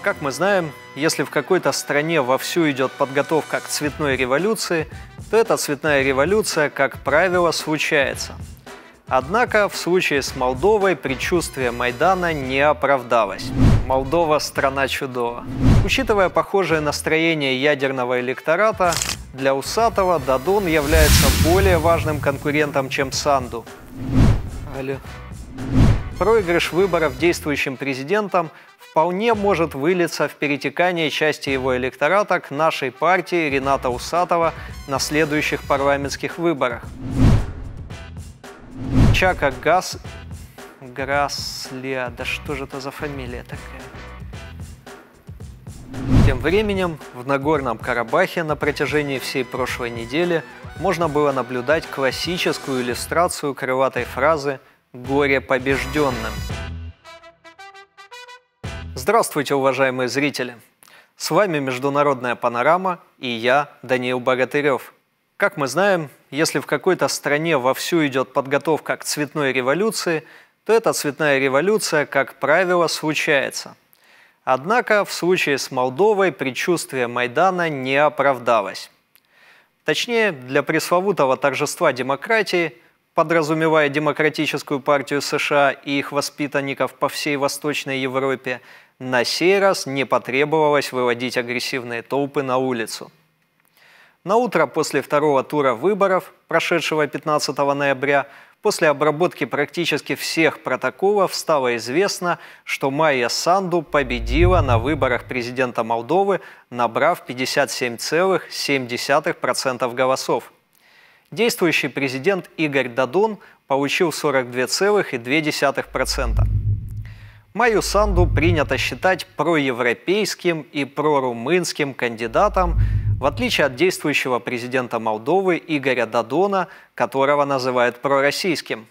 Как мы знаем, если в какой-то стране вовсю идет подготовка к цветной революции, то эта цветная революция, как правило, случается. Однако в случае с Молдовой предчувствие Майдана не оправдалось. Молдова – страна чудова. Учитывая похожее настроение ядерного электората, для Усатова Дадон является более важным конкурентом, чем Санду. Проигрыш выборов действующим президентом вполне может вылиться в перетекание части его электората к нашей партии Рената Усатова на следующих парламентских выборах. Чака Грасля, да что же это за фамилия такая? Тем временем в Нагорном Карабахе на протяжении всей прошлой недели можно было наблюдать классическую иллюстрацию крылатой фразы «Горе побежденным». Здравствуйте, уважаемые зрители! С вами Международная панорама и я, Даниил Богатырев. Как мы знаем, если в какой-то стране вовсю идет подготовка к цветной революции, то эта цветная революция, как правило, случается. Однако в случае с Молдовой предчувствие Майдана не оправдалось. Точнее, для пресловутого торжества демократии, подразумевая Демократическую партию США и их воспитанников по всей Восточной Европе, на сей раз не потребовалось выводить агрессивные толпы на улицу. На утро после второго тура выборов, прошедшего 15 ноября, после обработки практически всех протоколов стало известно, что Майя Санду победила на выборах президента Молдовы, набрав 57,7% голосов. Действующий президент Игорь Дадон получил 42,2%. Майю Санду принято считать проевропейским и прорумынским кандидатом, в отличие от действующего президента Молдовы Игоря Дадона, которого называют пророссийским.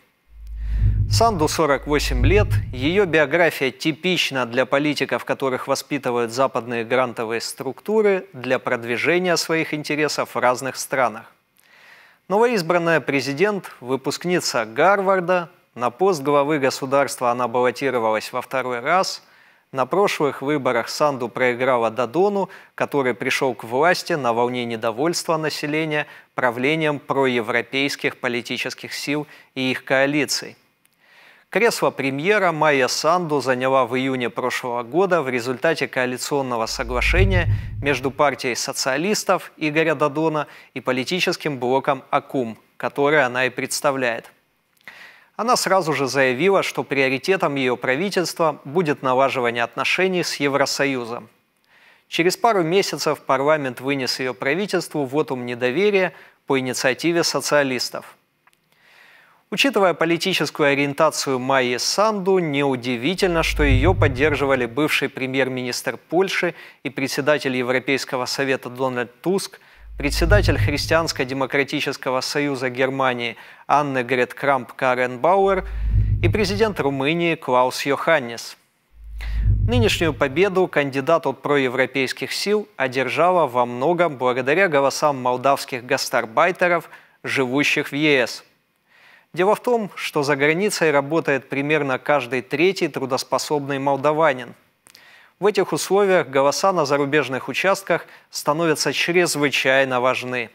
Санду 48 лет, ее биография типична для политиков, которых воспитывают западные грантовые структуры для продвижения своих интересов в разных странах. Новоизбранная президент, выпускница Гарварда, на пост главы государства она баллотировалась во второй раз. На прошлых выборах Санду проиграла Дадону, который пришел к власти на волне недовольства населения правлением проевропейских политических сил и их коалиций. Кресло премьера Майя Санду заняла в июне прошлого года в результате коалиционного соглашения между партией социалистов Игоря Дадона и политическим блоком АКУМ, который она и представляет. Она сразу же заявила, что приоритетом ее правительства будет налаживание отношений с Евросоюзом. Через пару месяцев парламент вынес ее правительству вотум недоверия по инициативе социалистов. Учитывая политическую ориентацию Майи Санду, неудивительно, что ее поддерживали бывший премьер-министр Польши и председатель Европейского совета Дональд Туск, председатель Христианско-демократического союза Германии Аннегрет Крамп-Карренбауэр и президент Румынии Клаус Йоханнис. Нынешнюю победу кандидат от проевропейских сил одержала во многом благодаря голосам молдавских гастарбайтеров, живущих в ЕС. Дело в том, что за границей работает примерно каждый третий трудоспособный молдаванин. В этих условиях голоса на зарубежных участках становятся чрезвычайно важны.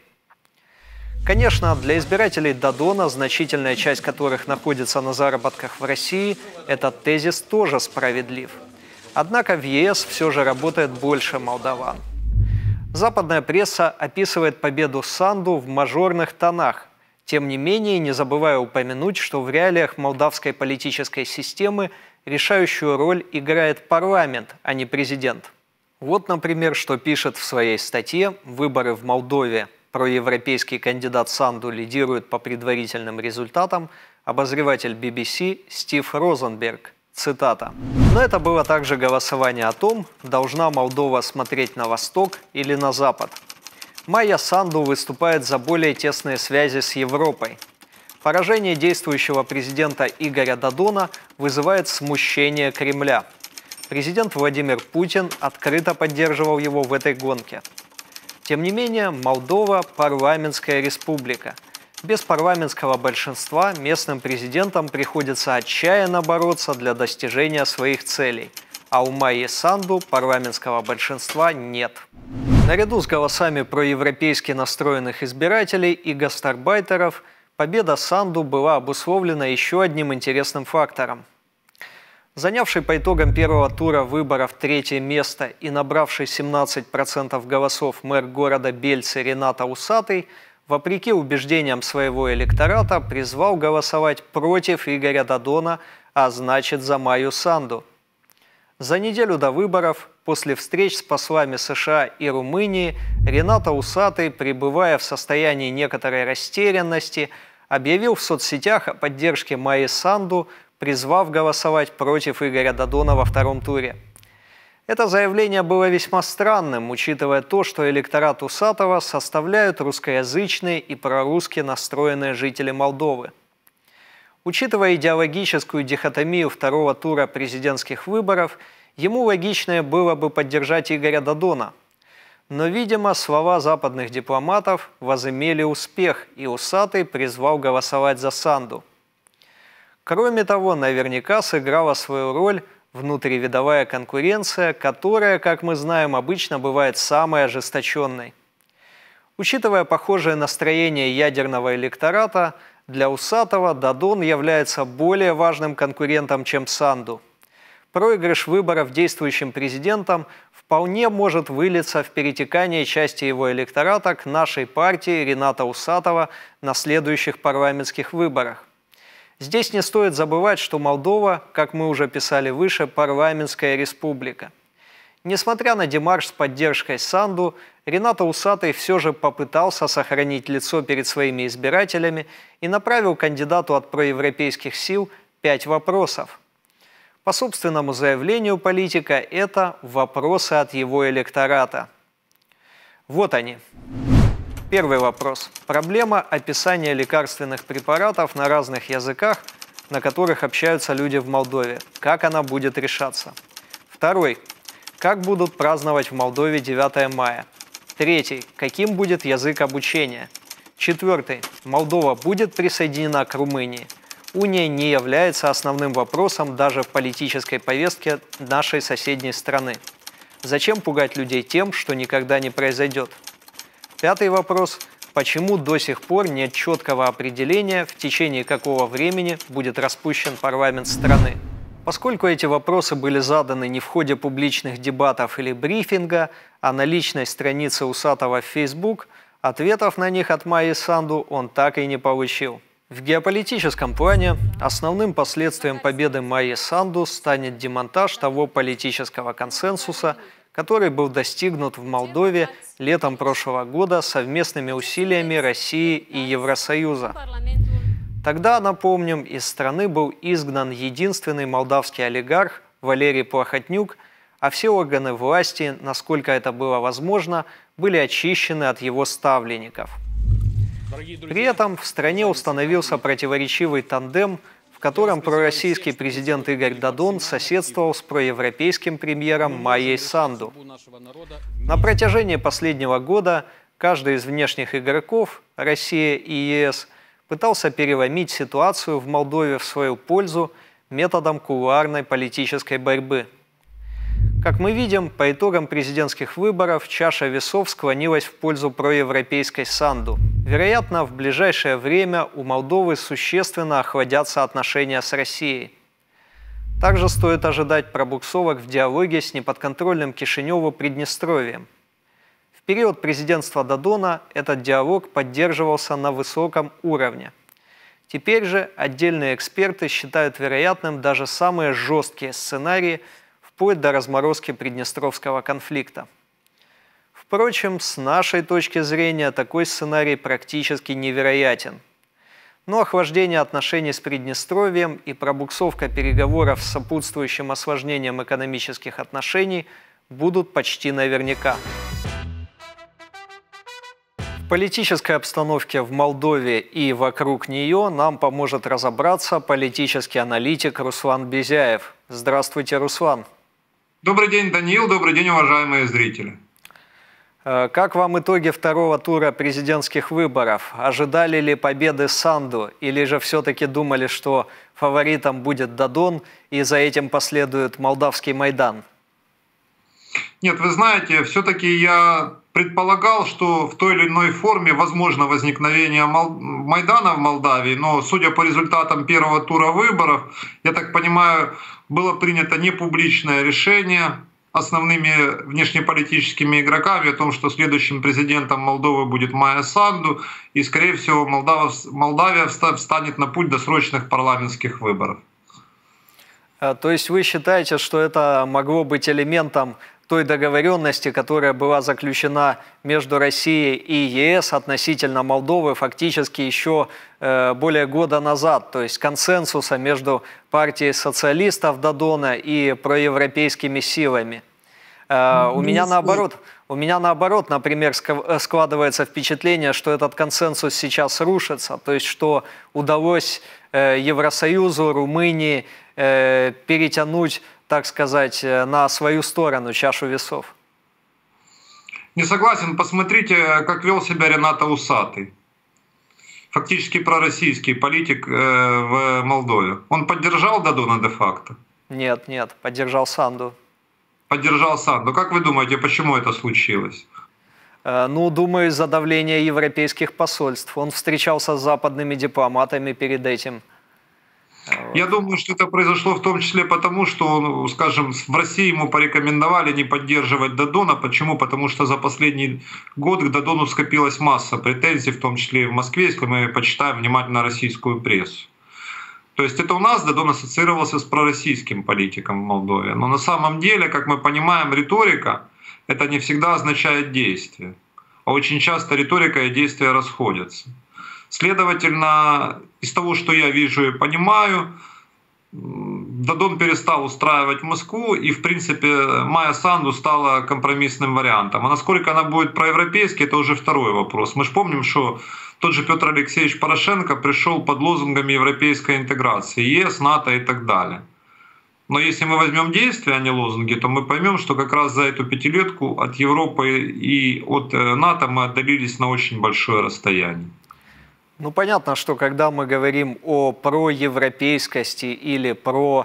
Конечно, для избирателей Дадона, значительная часть которых находится на заработках в России, этот тезис тоже справедлив. Однако в ЕС все же работает больше молдаван. Западная пресса описывает победу Санду в мажорных тонах, тем не менее не забывая упомянуть, что в реалиях молдавской политической системы решающую роль играет парламент, а не президент. Вот, например, что пишет в своей статье «Выборы в Молдове. Проевропейский кандидат Санду лидирует по предварительным результатам» обозреватель BBC Стив Розенберг. Цитата. «Но это было также голосование о том, должна Молдова смотреть на восток или на запад. Майя Санду выступает за более тесные связи с Европой. Поражение действующего президента Игоря Дадона вызывает смущение Кремля. Президент Владимир Путин открыто поддерживал его в этой гонке. Тем не менее, Молдова – парламентская республика. Без парламентского большинства местным президентам приходится отчаянно бороться для достижения своих целей. а у Майи Санду парламентского большинства нет. Наряду с голосами проевропейски настроенных избирателей и гастарбайтеров, победа Санду была обусловлена еще одним интересным фактором. Занявший по итогам первого тура выборов третье место и набравший 17% голосов мэр города Бельцы Рената Усатый, вопреки убеждениям своего электората, призвал голосовать против Игоря Додона, а значит за Майю Санду. За неделю до выборов, после встреч с послами США и Румынии, Рената Усатый, пребывая в состоянии некоторой растерянности, объявил в соцсетях о поддержке Майи Санду, призвав голосовать против Игоря Додона во втором туре. Это заявление было весьма странным, учитывая то, что электорат Усатого составляют русскоязычные и прорусски настроенные жители Молдовы. Учитывая идеологическую дихотомию второго тура президентских выборов, ему логичнее было бы поддержать Игоря Додона. Но, видимо, слова западных дипломатов возымели успех, и Усатый призвал голосовать за Санду. Кроме того, наверняка сыграла свою роль внутривидовая конкуренция, которая, как мы знаем, обычно бывает самой ожесточенной. Учитывая похожее настроение ядерного электората, для Усатого Додон является более важным конкурентом, чем Санду. Проигрыш выборов действующим президентом вполне может вылиться в перетекание части его электората к нашей партии Рената Усатова на следующих парламентских выборах. Здесь не стоит забывать, что Молдова, как мы уже писали выше, парламентская республика. Несмотря на демарш с поддержкой Санду, Рената Усатый все же попытался сохранить лицо перед своими избирателями и направил кандидату от проевропейских сил 5 вопросов. По собственному заявлению политика, это вопросы от его электората. Вот они. Первый вопрос. Проблема описания лекарственных препаратов на разных языках, на которых общаются люди в Молдове. Как она будет решаться? Второй. Как будут праздновать в Молдове 9 мая? Третий. Каким будет язык обучения? Четвертый. Молдова будет присоединена к Румынии? Уния не является основным вопросом даже в политической повестке нашей соседней страны. Зачем пугать людей тем, что никогда не произойдет? Пятый вопрос. Почему до сих пор нет четкого определения, в течение какого времени будет распущен парламент страны? Поскольку эти вопросы были заданы не в ходе публичных дебатов или брифинга, а на личной странице Усатого в Facebook, ответов на них от Майи Санду он так и не получил. В геополитическом плане основным последствием победы Майи Санду станет демонтаж того политического консенсуса, который был достигнут в Молдове летом прошлого года совместными усилиями России и Евросоюза. Тогда, напомним, из страны был изгнан единственный молдавский олигарх Валерий Плохотнюк, а все органы власти, насколько это было возможно, были очищены от его ставленников. При этом в стране установился противоречивый тандем, в котором пророссийский президент Игорь Додон соседствовал с проевропейским премьером Майей Санду. На протяжении последнего года каждый из внешних игроков, Россия и ЕС, пытался переломить ситуацию в Молдове в свою пользу методом кулуарной политической борьбы. Как мы видим, по итогам президентских выборов чаша весов склонилась в пользу проевропейской Санду. Вероятно, в ближайшее время у Молдовы существенно охладятся отношения с Россией. Также стоит ожидать пробуксовок в диалоге с неподконтрольным Кишиневу Приднестровьем. В период президентства Додона этот диалог поддерживался на высоком уровне. Теперь же отдельные эксперты считают вероятным даже самые жесткие сценарии, вплоть до разморозки приднестровского конфликта. Впрочем, с нашей точки зрения такой сценарий практически невероятен. Но охлаждение отношений с Приднестровьем и пробуксовка переговоров с сопутствующим осложнением экономических отношений будут почти наверняка. В политической обстановке в Молдове и вокруг нее нам поможет разобраться политический аналитик Руслан Безяев. Здравствуйте, Руслан. Добрый день, Даниил. Добрый день, уважаемые зрители. Как вам итоги второго тура президентских выборов? Ожидали ли победы Санду или же все-таки думали, что фаворитом будет Додон и за этим последует молдавский Майдан? Нет, вы знаете, все-таки я предполагал, что в той или иной форме возможно возникновение Майдана в Молдавии, но судя по результатам первого тура выборов, я так понимаю, было принято непубличное решение основными внешнеполитическими игроками о том, что следующим президентом Молдовы будет Майя Санду, и, скорее всего, Молдавия встанет на путь досрочных парламентских выборов. То есть вы считаете, что это могло быть элементом той договоренности, которая была заключена между Россией и ЕС относительно Молдовы фактически еще более года назад, то есть консенсуса между партией социалистов Додона и проевропейскими силами. У меня наоборот, например, складывается впечатление, что этот консенсус сейчас рушится, то есть что удалось Евросоюзу, Румынии перетянуть, так сказать, на свою сторону чашу весов. Не согласен. Посмотрите, как вел себя Ренато Усатый. Фактически пророссийский политик в Молдове. Он поддержал Додона де-факто? Нет, поддержал Санду. Поддержал Санду. Как вы думаете, почему это случилось? Ну, думаю, из-за давления европейских посольств. Он встречался с западными дипломатами перед этим. Я думаю, что это произошло в том числе потому, что, скажем, в России ему порекомендовали не поддерживать Додона. Почему? Потому что за последний год к Додону скопилась масса претензий, в том числе и в Москве, если мы почитаем внимательно российскую прессу. То есть это у нас Додон ассоциировался с пророссийским политиком в Молдове. Но на самом деле, как мы понимаем, риторика — это не всегда означает действие. А очень часто риторика и действия расходятся. Следовательно, из того, что я вижу и понимаю, Додон перестал устраивать Москву, и, в принципе, Майя Санду стала компромиссным вариантом. А насколько она будет проевропейской, это уже второй вопрос. Мы же помним, что тот же Петр Алексеевич Порошенко пришел под лозунгами европейской интеграции, ЕС, НАТО и так далее. Но если мы возьмем действия, а не лозунги, то мы поймем, что как раз за эту пятилетку от Европы и от НАТО мы отдалились на очень большое расстояние. Ну, понятно, что когда мы говорим о проевропейскости или про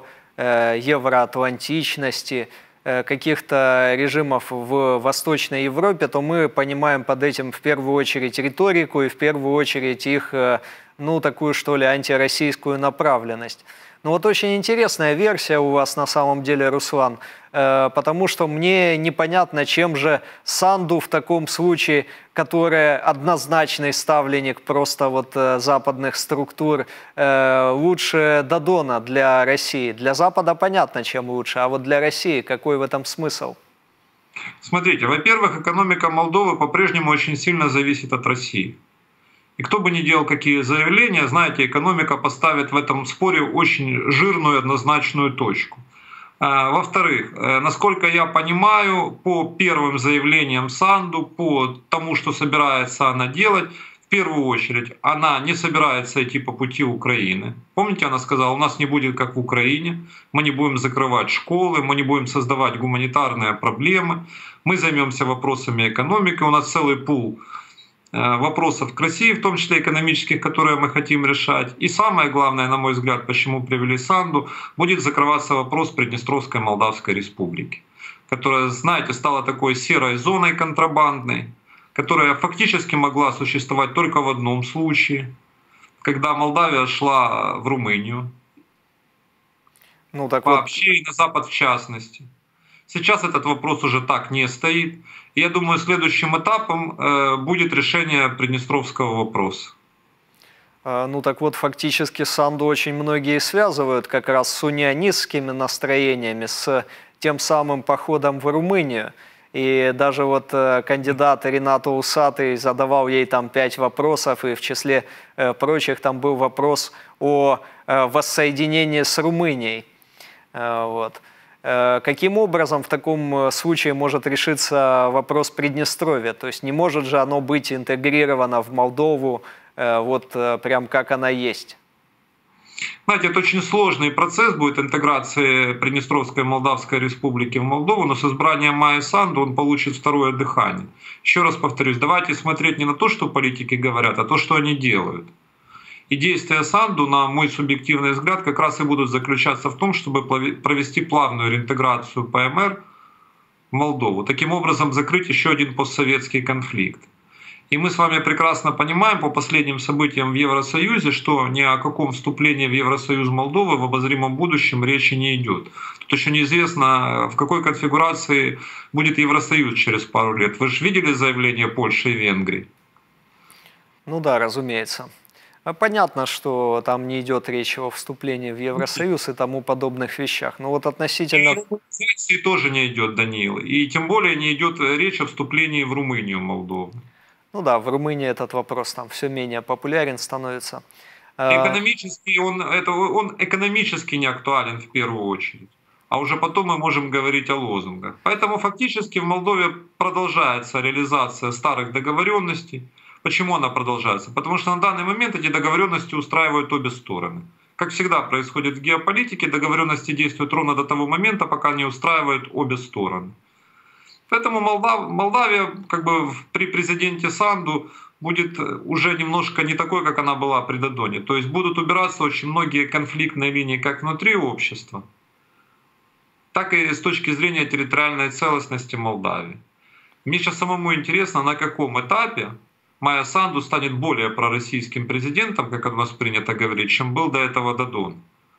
евроатлантичности каких-то режимов в Восточной Европе, то мы понимаем под этим в первую очередь риторику и в первую очередь их, ну, такую, что ли, антироссийскую направленность. Ну вот очень интересная версия у вас на самом деле, Руслан, потому что мне непонятно, чем же Санду в таком случае, которая однозначный ставленник просто вот западных структур, лучше Додона для России. Для Запада понятно, чем лучше, а вот для России какой в этом смысл? Смотрите, во-первых, экономика Молдовы по-прежнему очень сильно зависит от России. И кто бы ни делал какие заявления, знаете, экономика поставит в этом споре очень жирную однозначную точку. Во-вторых, насколько я понимаю, по первым заявлениям Санду, по тому, что собирается она делать, в первую очередь она не собирается идти по пути Украины. Помните, она сказала, у нас не будет как в Украине, мы не будем закрывать школы, мы не будем создавать гуманитарные проблемы, мы займемся вопросами экономики, у нас целый пул вопросов к России, в том числе экономических, которые мы хотим решать. И самое главное, на мой взгляд, почему привели Санду, будет закрываться вопрос Приднестровской Молдавской Республики, которая, знаете, стала такой серой зоной контрабандной, которая фактически могла существовать только в одном случае, когда Молдавия шла в Румынию, ну, так вообще и на Запад в частности. Сейчас этот вопрос уже так не стоит. И я думаю, следующим этапом будет решение Приднестровского вопроса. Ну так вот, фактически Санду очень многие связывают как раз с унионистскими настроениями, с тем самым походом в Румынию. И даже вот кандидат Ренато Усатый задавал ей там 5 вопросов, и в числе прочих там был вопрос о воссоединении с Румынией. Вот. Каким образом в таком случае может решиться вопрос Приднестровья? То есть не может же оно быть интегрировано в Молдову вот прям как она есть? Знаете, это очень сложный процесс будет интеграции Приднестровской Молдавской Республики в Молдову, но с избранием Майи Санду он получит второе дыхание. Еще раз повторюсь, давайте смотреть не на то, что политики говорят, а то, что они делают. И действия Санду, на мой субъективный взгляд, как раз и будут заключаться в том, чтобы провести плавную реинтеграцию ПМР в Молдову. Таким образом, закрыть еще один постсоветский конфликт. И мы с вами прекрасно понимаем по последним событиям в Евросоюзе, что ни о каком вступлении в Евросоюз Молдовы в обозримом будущем речи не идет. Тут еще неизвестно, в какой конфигурации будет Евросоюз через пару лет. Вы же видели заявление Польши и Венгрии? Ну да, разумеется. Понятно, что там не идет речь о вступлении в Евросоюз и тому подобных вещах. Но вот относительно... И тоже не идет, Даниил. И тем более не идет речь о вступлении в Румынию, Молдову. Ну да, в Румынии этот вопрос там все менее популярен становится. Экономически он экономически не актуален в первую очередь. А уже потом мы можем говорить о лозунгах. Поэтому фактически в Молдове продолжается реализация старых договоренностей. Почему она продолжается? Потому что на данный момент эти договоренности устраивают обе стороны. Как всегда происходит в геополитике, договоренности действуют ровно до того момента, пока не устраивают обе стороны. Поэтому Молдавия как бы при президенте Санду будет уже немножко не такой, как она была при Додоне. То есть будут убираться очень многие конфликтные линии как внутри общества, так и с точки зрения территориальной целостности Молдавии. Мне сейчас самому интересно, на каком этапе Майя Санду станет более пророссийским президентом, как у нас принято говорить, чем был до этого Додон.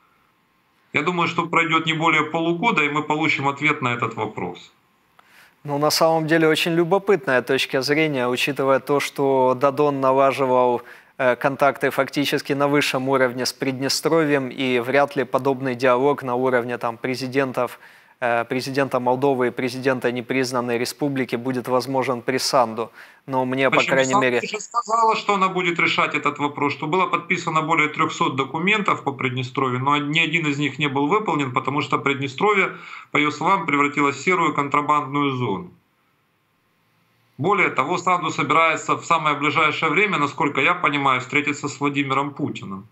Я думаю, что пройдет не более полугода, и мы получим ответ на этот вопрос. Ну, на самом деле, очень любопытная точка зрения, учитывая то, что Додон налаживал контакты фактически на высшем уровне с Приднестровьем, и вряд ли подобный диалог на уровне там, президента Молдовы и президента непризнанной республики будет возможен при Санду. Но мне, по крайней мере... Санду уже сказала, что она будет решать этот вопрос, что было подписано более 300 документов по Приднестровью, но ни один из них не был выполнен, потому что Приднестровье, по ее словам, превратилось в серую контрабандную зону. Более того, Санду собирается в самое ближайшее время, насколько я понимаю, встретиться с Владимиром Путиным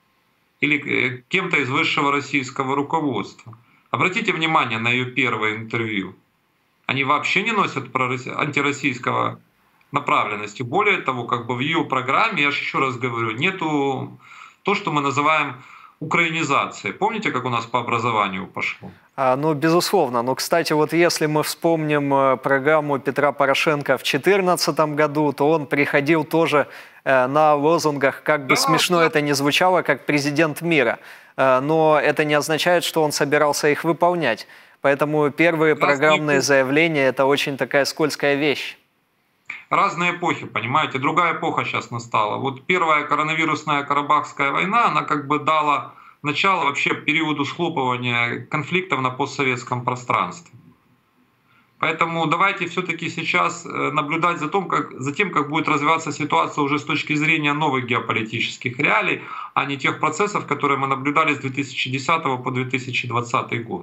или кем-то из высшего российского руководства. Обратите внимание на ее первое интервью. Они вообще не носят антироссийского направленности. Более того, как бы в ее программе, я же еще раз говорю, нету то, что мы называем украинизацией. Помните, как у нас по образованию пошло? Ну, безусловно. Но, кстати, вот если мы вспомним программу Петра Порошенко в 2014 году, то он приходил тоже на лозунгах, как бы смешно это ни звучало, как президент мира. Но это не означает, что он собирался их выполнять. Поэтому первые программные заявления – это очень такая скользкая вещь. Разные эпохи, понимаете? Другая эпоха сейчас настала. Вот первая коронавирусная Карабахская война, она как бы дала начало вообще периоду схлопывания конфликтов на постсоветском пространстве. Поэтому давайте все-таки сейчас наблюдать за тем, как будет развиваться ситуация уже с точки зрения новых геополитических реалий, а не тех процессов, которые мы наблюдали с 2010 по 2020 год.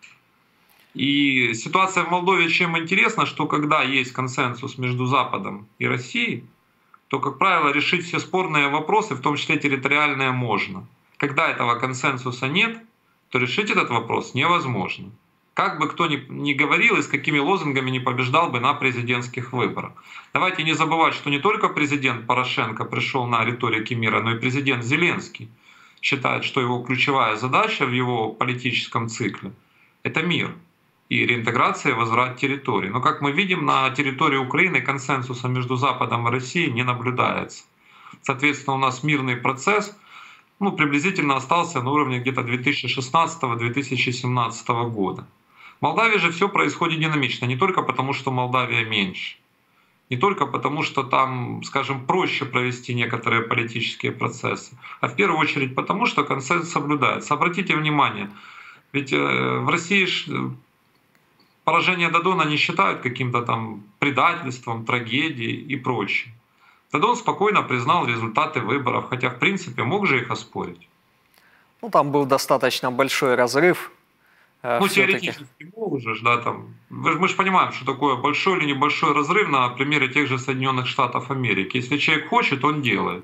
И ситуация в Молдове чем интересна, что когда есть консенсус между Западом и Россией, то, как правило, решить все спорные вопросы, в том числе территориальные, можно. Когда этого консенсуса нет, то решить этот вопрос невозможно. Как бы кто ни говорил и с какими лозунгами не побеждал бы на президентских выборах. Давайте не забывать, что не только президент Порошенко пришел на риторике мира, но и президент Зеленский считает, что его ключевая задача в его политическом цикле — это мир и реинтеграция, возврат территорий. Но, как мы видим, на территории Украины консенсуса между Западом и Россией не наблюдается. Соответственно, у нас мирный процесс приблизительно остался на уровне где-то 2016-2017 года. В Молдавии же все происходит динамично, не только потому, что Молдавия меньше, не только потому, что там, скажем, проще провести некоторые политические процессы, а в первую очередь потому, что консенсус соблюдается. Обратите внимание, ведь в России поражение Додона не считают каким-то там предательством, трагедией и прочим. Додон спокойно признал результаты выборов, хотя в принципе мог же их оспорить. Ну там был достаточно большой разрыв. Теоретически мог же, да, там. Мы же понимаем, что такое большой или небольшой разрыв на примере тех же Соединенных Штатов Америки. Если человек хочет, он делает.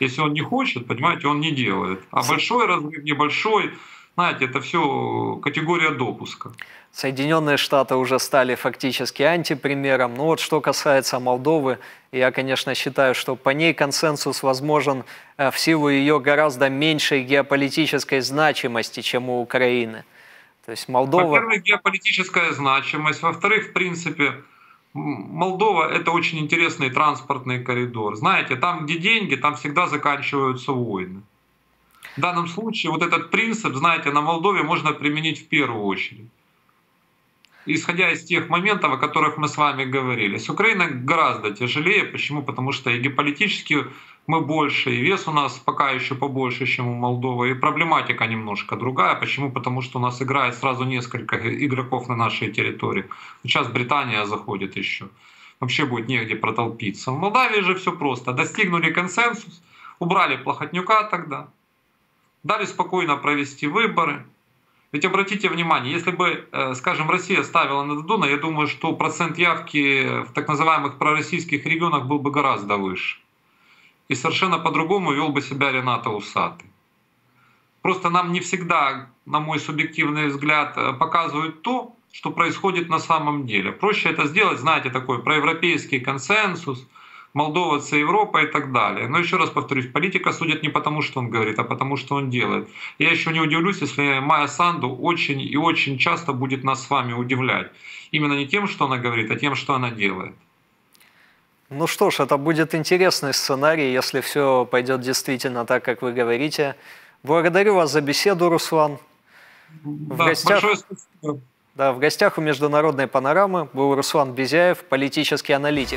Если он не хочет, понимаете, он не делает. А большой разрыв, небольшой, знаете, это все категория допуска. Соединенные Штаты уже стали фактически антипримером. Ну вот что касается Молдовы, я, конечно, считаю, что по ней консенсус возможен в силу ее гораздо меньшей геополитической значимости, чем у Украины. То есть Молдова... Во-первых, геополитическая значимость. Во-вторых, в принципе, Молдова — это очень интересный транспортный коридор. Знаете, там, где деньги, там всегда заканчиваются войны. В данном случае вот этот принцип, знаете, на Молдове можно применить в первую очередь. Исходя из тех моментов, о которых мы с вами говорили. С Украиной гораздо тяжелее. Почему? Потому что и геополитически мы больше, и вес у нас пока еще побольше, чем у Молдовы, и проблематика немножко другая. Почему? Потому что у нас играет сразу несколько игроков на нашей территории. Сейчас Британия заходит еще. Вообще будет негде протолпиться. В Молдавии же все просто. Достигнули консенсус, убрали Плохотнюка тогда, дали спокойно провести выборы. Ведь обратите внимание, если бы, скажем, Россия ставила на Додона, я думаю, что процент явки в так называемых пророссийских регионах был бы гораздо выше. И совершенно по-другому вел бы себя Ренат Усатый. Просто нам не всегда, на мой субъективный взгляд, показывают то, что происходит на самом деле. Проще это сделать, знаете, такой проевропейский консенсус, молдовцы, Европа и так далее. Но еще раз повторюсь, политика судит не потому, что он говорит, а потому, что он делает. Я еще не удивлюсь, если Майя Санду очень и очень часто будет нас с вами удивлять. Именно не тем, что она говорит, а тем, что она делает. Ну что ж, это будет интересный сценарий, если все пойдет действительно так, как вы говорите. Благодарю вас за беседу, Руслан. Большое спасибо. В гостях у «Международной панорамы» был Руслан Безяев, политический аналитик.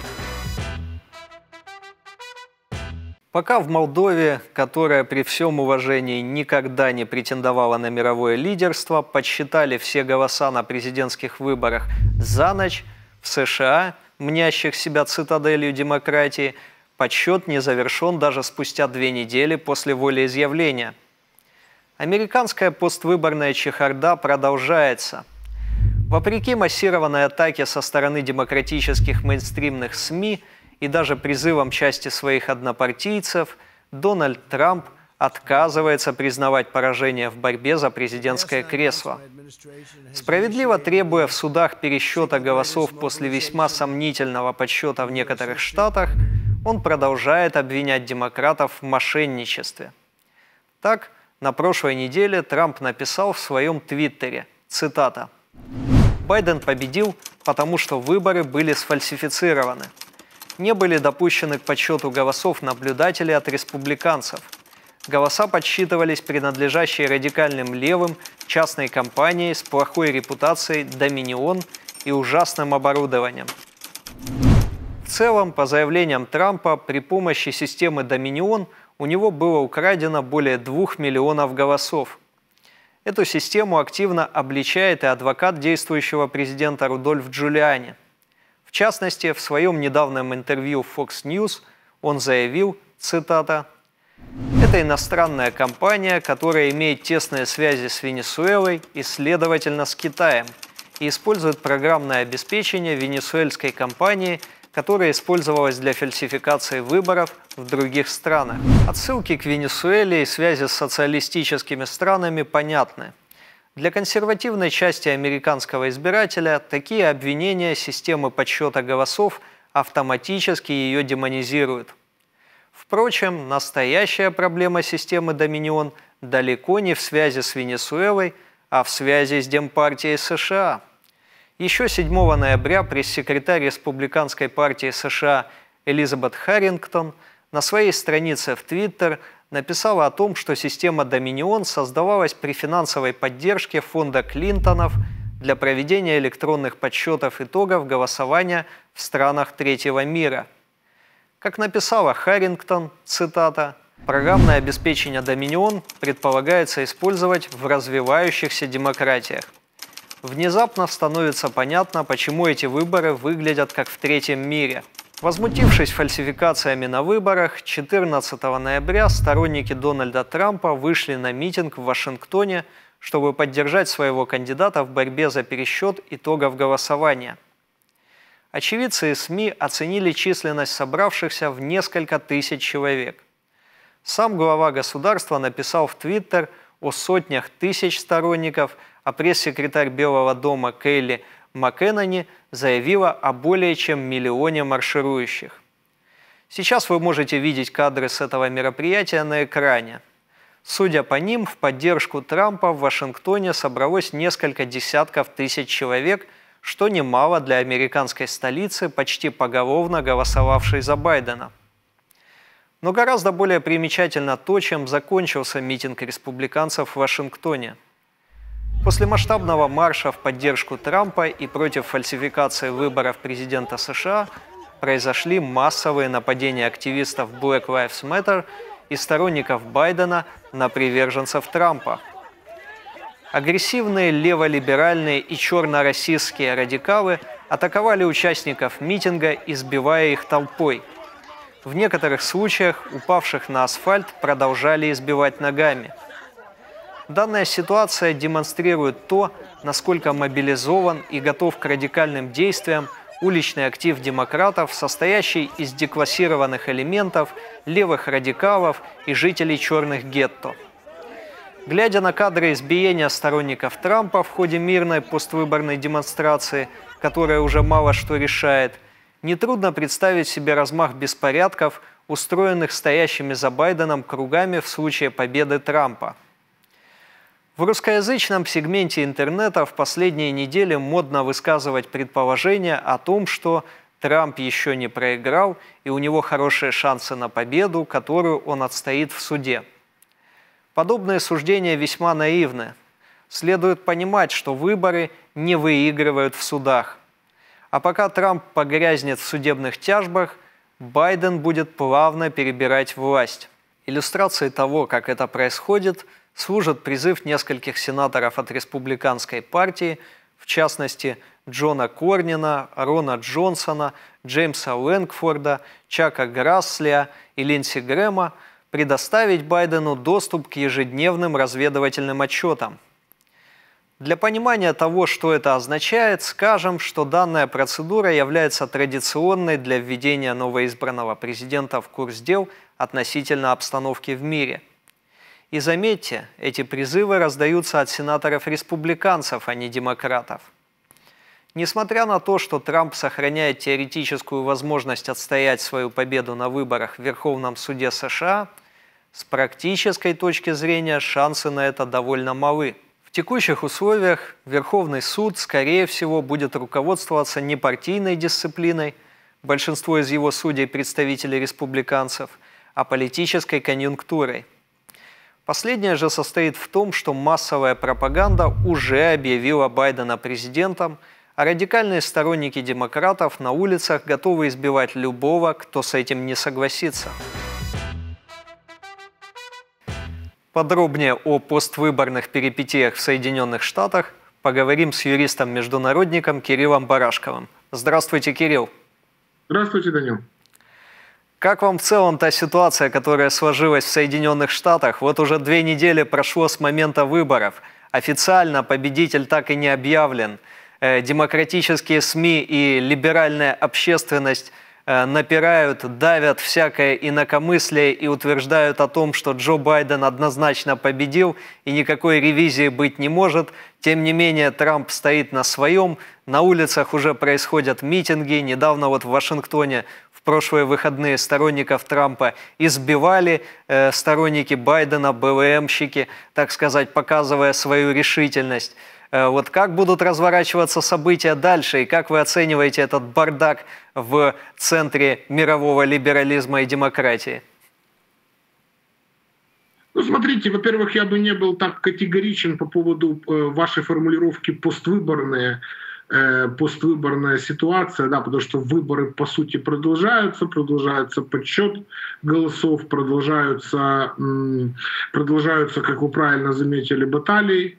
Пока в Молдове, которая при всем уважении никогда не претендовала на мировое лидерство, подсчитали все голоса на президентских выборах за ночь, в США, мнящих себя цитаделью демократии, подсчет не завершен даже спустя 2 недели после волеизъявления. Американская поствыборная чехарда продолжается. Вопреки массированной атаке со стороны демократических мейнстримных СМИ и даже призывам части своих однопартийцев, Дональд Трамп отказывается признавать поражение в борьбе за президентское кресло. Справедливо требуя в судах пересчета голосов после весьма сомнительного подсчета в некоторых штатах, он продолжает обвинять демократов в мошенничестве. Так, на прошлой неделе Трамп написал в своем твиттере, цитата: «Байден победил, потому что выборы были сфальсифицированы. Не были допущены к подсчету голосов наблюдатели от республиканцев. Голоса подсчитывались принадлежащей радикальным левым частной компанией с плохой репутацией Dominion и ужасным оборудованием». В целом, по заявлениям Трампа, при помощи системы Dominion у него было украдено более 2 миллионов голосов. Эту систему активно обличает и адвокат действующего президента Рудольф Джулиани. В частности, в своем недавнем интервью Fox News он заявил, цитата: «Это иностранная компания, которая имеет тесные связи с Венесуэлой и, следовательно, с Китаем, и использует программное обеспечение венесуэльской компании, которая использовалась для фальсификации выборов в других странах». Отсылки к Венесуэле и связи с социалистическими странами понятны. Для консервативной части американского избирателя такие обвинения системы подсчета голосов автоматически ее демонизируют. Впрочем, настоящая проблема системы Dominion далеко не в связи с Венесуэлой, а в связи с Демпартией США. Еще 7 ноября пресс-секретарь Республиканской партии США Элизабет Харрингтон на своей странице в Твиттер написала о том, что система Dominion создавалась при финансовой поддержке фонда Клинтонов для проведения электронных подсчетов итогов голосования в странах третьего мира. Как написала Харрингтон, цитата: «Программное обеспечение Dominion предполагается использовать в развивающихся демократиях. Внезапно становится понятно, почему эти выборы выглядят как в третьем мире». Возмутившись фальсификациями на выборах, 14 ноября сторонники Дональда Трампа вышли на митинг в Вашингтоне, чтобы поддержать своего кандидата в борьбе за пересчет итогов голосования. Очевидцы и СМИ оценили численность собравшихся в несколько тысяч человек. Сам глава государства написал в Твиттер о сотнях тысяч сторонников, а пресс-секретарь Белого дома Кейли МакЭнони заявила о более чем миллионе марширующих. Сейчас вы можете видеть кадры с этого мероприятия на экране. Судя по ним, в поддержку Трампа в Вашингтоне собралось несколько десятков тысяч человек, что немало для американской столицы, почти поголовно голосовавшей за Байдена. Но гораздо более примечательно то, чем закончился митинг республиканцев в Вашингтоне. После масштабного марша в поддержку Трампа и против фальсификации выборов президента США произошли массовые нападения активистов Black Lives Matter и сторонников Байдена на приверженцев Трампа. Агрессивные леволиберальные и черно-расистские радикалы атаковали участников митинга, избивая их толпой. В некоторых случаях упавших на асфальт продолжали избивать ногами. Данная ситуация демонстрирует то, насколько мобилизован и готов к радикальным действиям уличный актив демократов, состоящий из деклассированных элементов, левых радикалов и жителей черных гетто. Глядя на кадры избиения сторонников Трампа в ходе мирной поствыборной демонстрации, которая уже мало что решает, нетрудно представить себе размах беспорядков, устроенных стоящими за Байденом кругами в случае победы Трампа. В русскоязычном сегменте интернета в последние недели модно высказывать предположение о том, что Трамп еще не проиграл и у него хорошие шансы на победу, которую он отстоит в суде. Подобные суждения весьма наивны. Следует понимать, что выборы не выигрывают в судах. А пока Трамп погрязнет в судебных тяжбах, Байден будет плавно перебирать власть. Иллюстрацией того, как это происходит, служит призыв нескольких сенаторов от республиканской партии, в частности Джона Корнина, Рона Джонсона, Джеймса Лэнгфорда, Чака Грасслия и Линдси Грэма, предоставить Байдену доступ к ежедневным разведывательным отчетам. Для понимания того, что это означает, скажем, что данная процедура является традиционной для введения новоизбранного президента в курс дел относительно обстановки в мире. И заметьте, эти призывы раздаются от сенаторов-республиканцев, а не демократов. Несмотря на то, что Трамп сохраняет теоретическую возможность отстоять свою победу на выборах в Верховном суде США, с практической точки зрения шансы на это довольно малы. В текущих условиях Верховный суд, скорее всего, будет руководствоваться не партийной дисциплиной, большинство из его судей – представители республиканцев, а политической конъюнктурой. Последнее же состоит в том, что массовая пропаганда уже объявила Байдена президентом, а радикальные сторонники демократов на улицах готовы избивать любого, кто с этим не согласится. Подробнее о поствыборных перипетиях в Соединенных Штатах поговорим с юристом-международником Кириллом Барашковым. Здравствуйте, Кирилл. Здравствуйте, Данил. Как вам в целом та ситуация, которая сложилась в Соединенных Штатах? Вот уже 2 недели прошло с момента выборов. Официально победитель так и не объявлен. Демократические СМИ и либеральная общественность напирают, давят всякое инакомыслие и утверждают о том, что Джо Байден однозначно победил и никакой ревизии быть не может. Тем не менее, Трамп стоит на своем. На улицах уже происходят митинги. Недавно вот в Вашингтоне в прошлые выходные сторонников Трампа избивали сторонники Байдена, БЛМщики, так сказать, показывая свою решительность. Вот как будут разворачиваться события дальше, и как вы оцениваете этот бардак в центре мирового либерализма и демократии? Ну, смотрите, во-первых, я бы не был так категоричен по поводу вашей формулировки поствыборная ситуация, да, потому что выборы, по сути, продолжаются подсчет голосов, продолжаются, как вы правильно заметили, баталии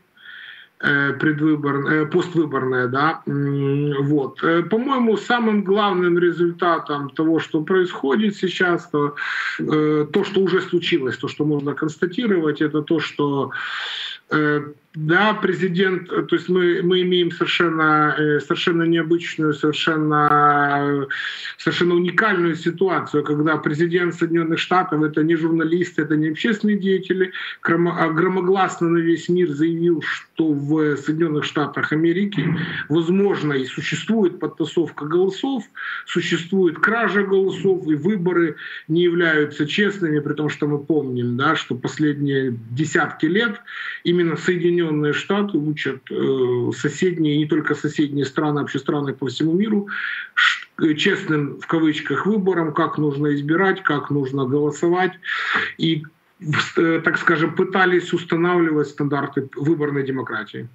поствыборная, да, вот. По-моему, самым главным результатом того, что происходит сейчас, то, что уже случилось, то, что можно констатировать, это то, что Да, президент, то есть мы имеем совершенно необычную, совершенно уникальную ситуацию, когда президент Соединенных Штатов — это не журналисты, это не общественные деятели, а громогласно на весь мир заявил, что в Соединенных Штатах Америки возможно и существует подтасовка голосов, существует кража голосов, и выборы не являются честными, при том, что мы помним, да, что последние десятки лет именно Соединенные Штаты учат соседние, не только соседние страны, а вообще страны по всему миру, честным в кавычках выборам, как нужно избирать, как нужно голосовать. И, так скажем, пытались устанавливать стандарты выборной демократии.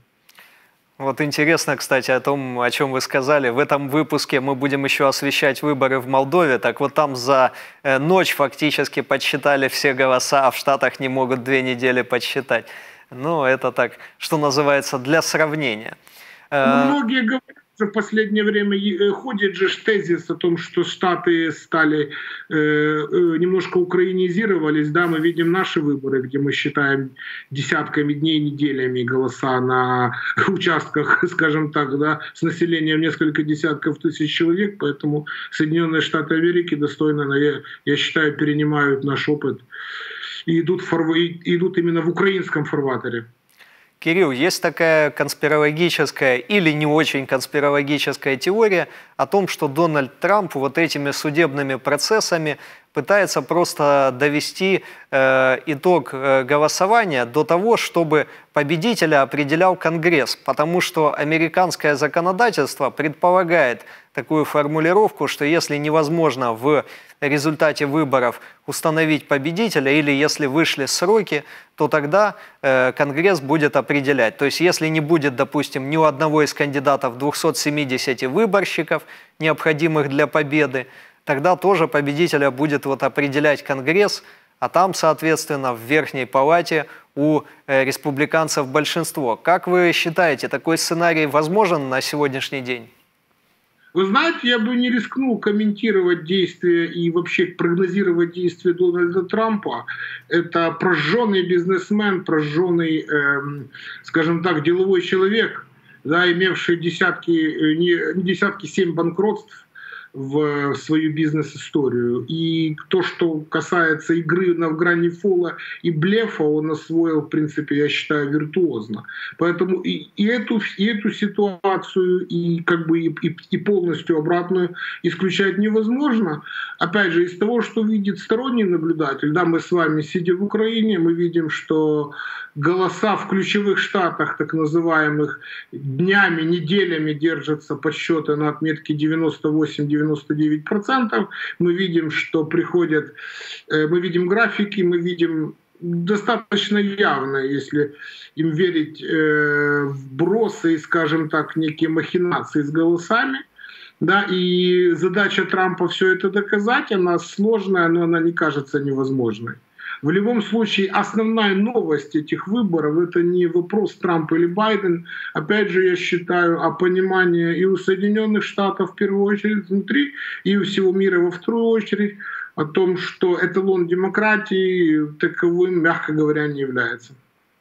Вот интересно, кстати, о том, о чем вы сказали. В этом выпуске мы будем еще освещать выборы в Молдове. Так вот там за ночь фактически подсчитали все голоса, а в Штатах не могут 2 недели подсчитать. Ну, это так, что называется, для сравнения. Многие говорят, в последнее время ходит же тезис о том, что Штаты стали немножко украинизировались. Да, мы видим наши выборы, где мы считаем десятками дней, неделями голоса на участках, скажем так, да, с населением несколько десятков тысяч человек. Поэтому Соединенные Штаты Америки достойно, я считаю, перенимают наш опыт и идут именно в украинском фарватере. Кирилл, есть такая конспирологическая или не очень конспирологическая теория о том, что Дональд Трамп вот этими судебными процессами пытается просто довести итог голосования до того, чтобы победителя определял Конгресс, потому что американское законодательство предполагает такую формулировку, что если невозможно в результате выборов установить победителя или если вышли сроки, то тогда Конгресс будет определять. То есть если не будет, допустим, ни у одного из кандидатов 270 выборщиков, необходимых для победы, тогда тоже победителя будет вот определять Конгресс, а там, соответственно, в Верхней Палате у республиканцев большинство. Как вы считаете, такой сценарий возможен на сегодняшний день? Вы знаете, я бы не рискнул комментировать действия и вообще прогнозировать действия Дональда Трампа. Это прожженный бизнесмен, прожженный, скажем так, деловой человек, да, имевший десятки 7 банкротств в свою бизнес-историю. И то, что касается игры на грани фола и блефа, он освоил, в принципе, я считаю, виртуозно. Поэтому и эту ситуацию, и как бы и полностью обратную исключать невозможно. Опять же, из того, что видит сторонний наблюдатель, да, мы с вами, сидя в Украине, мы видим, что голоса в ключевых штатах, так называемых, днями, неделями держатся подсчеты на отметке 98-99%. Мы видим, что приходят, мы видим графики, мы видим достаточно явно, если им верить, вбросы и, скажем так, некие махинации с голосами. Да, и задача Трампа все это доказать, она сложная, но она не кажется невозможной. В любом случае, основная новость этих выборов — это не вопрос Трамп или Байден. Опять же, я считаю, о понимании и у Соединенных Штатов в первую очередь внутри, и у всего мира во вторую очередь, о том, что эталон демократии таковым, мягко говоря, не является.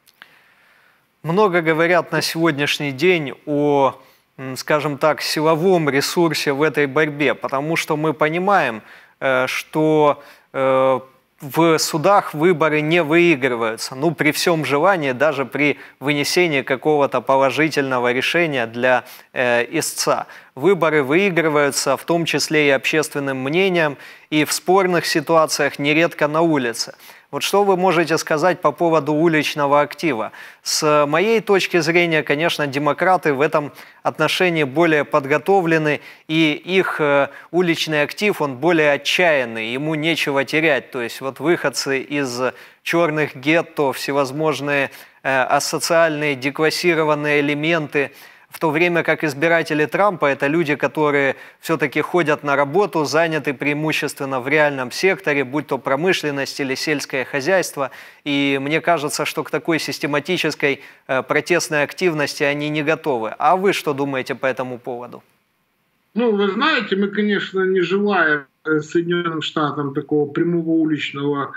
Много говорят на сегодняшний день о, скажем так, силовом ресурсе в этой борьбе, потому что мы понимаем, что в судах выборы не выигрываются. Ну, при всем желании, даже при вынесении какого-то положительного решения для истца. Выборы выигрываются, в том числе и общественным мнением, и в спорных ситуациях нередко на улице. Вот что вы можете сказать по поводу уличного актива? С моей точки зрения, конечно, демократы в этом отношении более подготовлены, и их уличный актив, он более отчаянный, ему нечего терять. То есть вот выходцы из черных гетто, всевозможные асоциальные деклассированные элементы, в то время как избиратели Трампа – это люди, которые все-таки ходят на работу, заняты преимущественно в реальном секторе, будь то промышленность или сельское хозяйство. И мне кажется, что к такой систематической протестной активности они не готовы. А вы что думаете по этому поводу? Ну, вы знаете, мы, конечно, не желаем Соединенным Штатам такого прямого уличного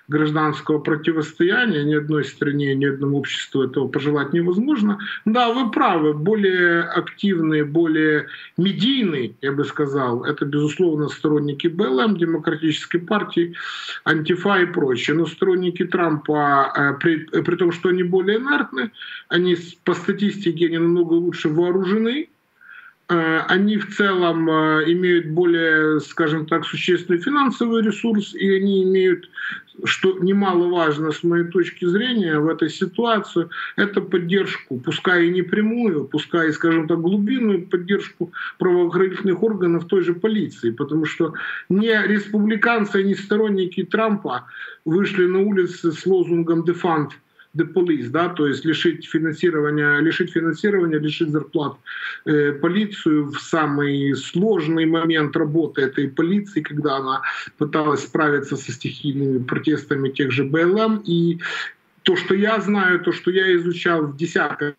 гражданского противостояния. Ни одной стране, ни одному обществу этого пожелать невозможно. Да, вы правы, более активные, более медийные, я бы сказал, это, безусловно, сторонники БЛМ, Демократической партии, Антифа и прочее. Но сторонники Трампа, при том, что они более инертны, они по статистике они намного лучше вооружены, они в целом имеют более, скажем так, существенный финансовый ресурс, и они имеют, что немаловажно с моей точки зрения в этой ситуации, это поддержку, пускай и не прямую, пускай и, скажем так, глубинную поддержку правоохранительных органов той же полиции, потому что ни республиканцы, ни сторонники Трампа вышли на улицы с лозунгом «Defund the police», да, то есть лишить финансирования, лишить зарплат полицию в самый сложный момент работы этой полиции, когда она пыталась справиться со стихийными протестами тех же БЛМ. И то, что я знаю, то, что я изучал в десятках,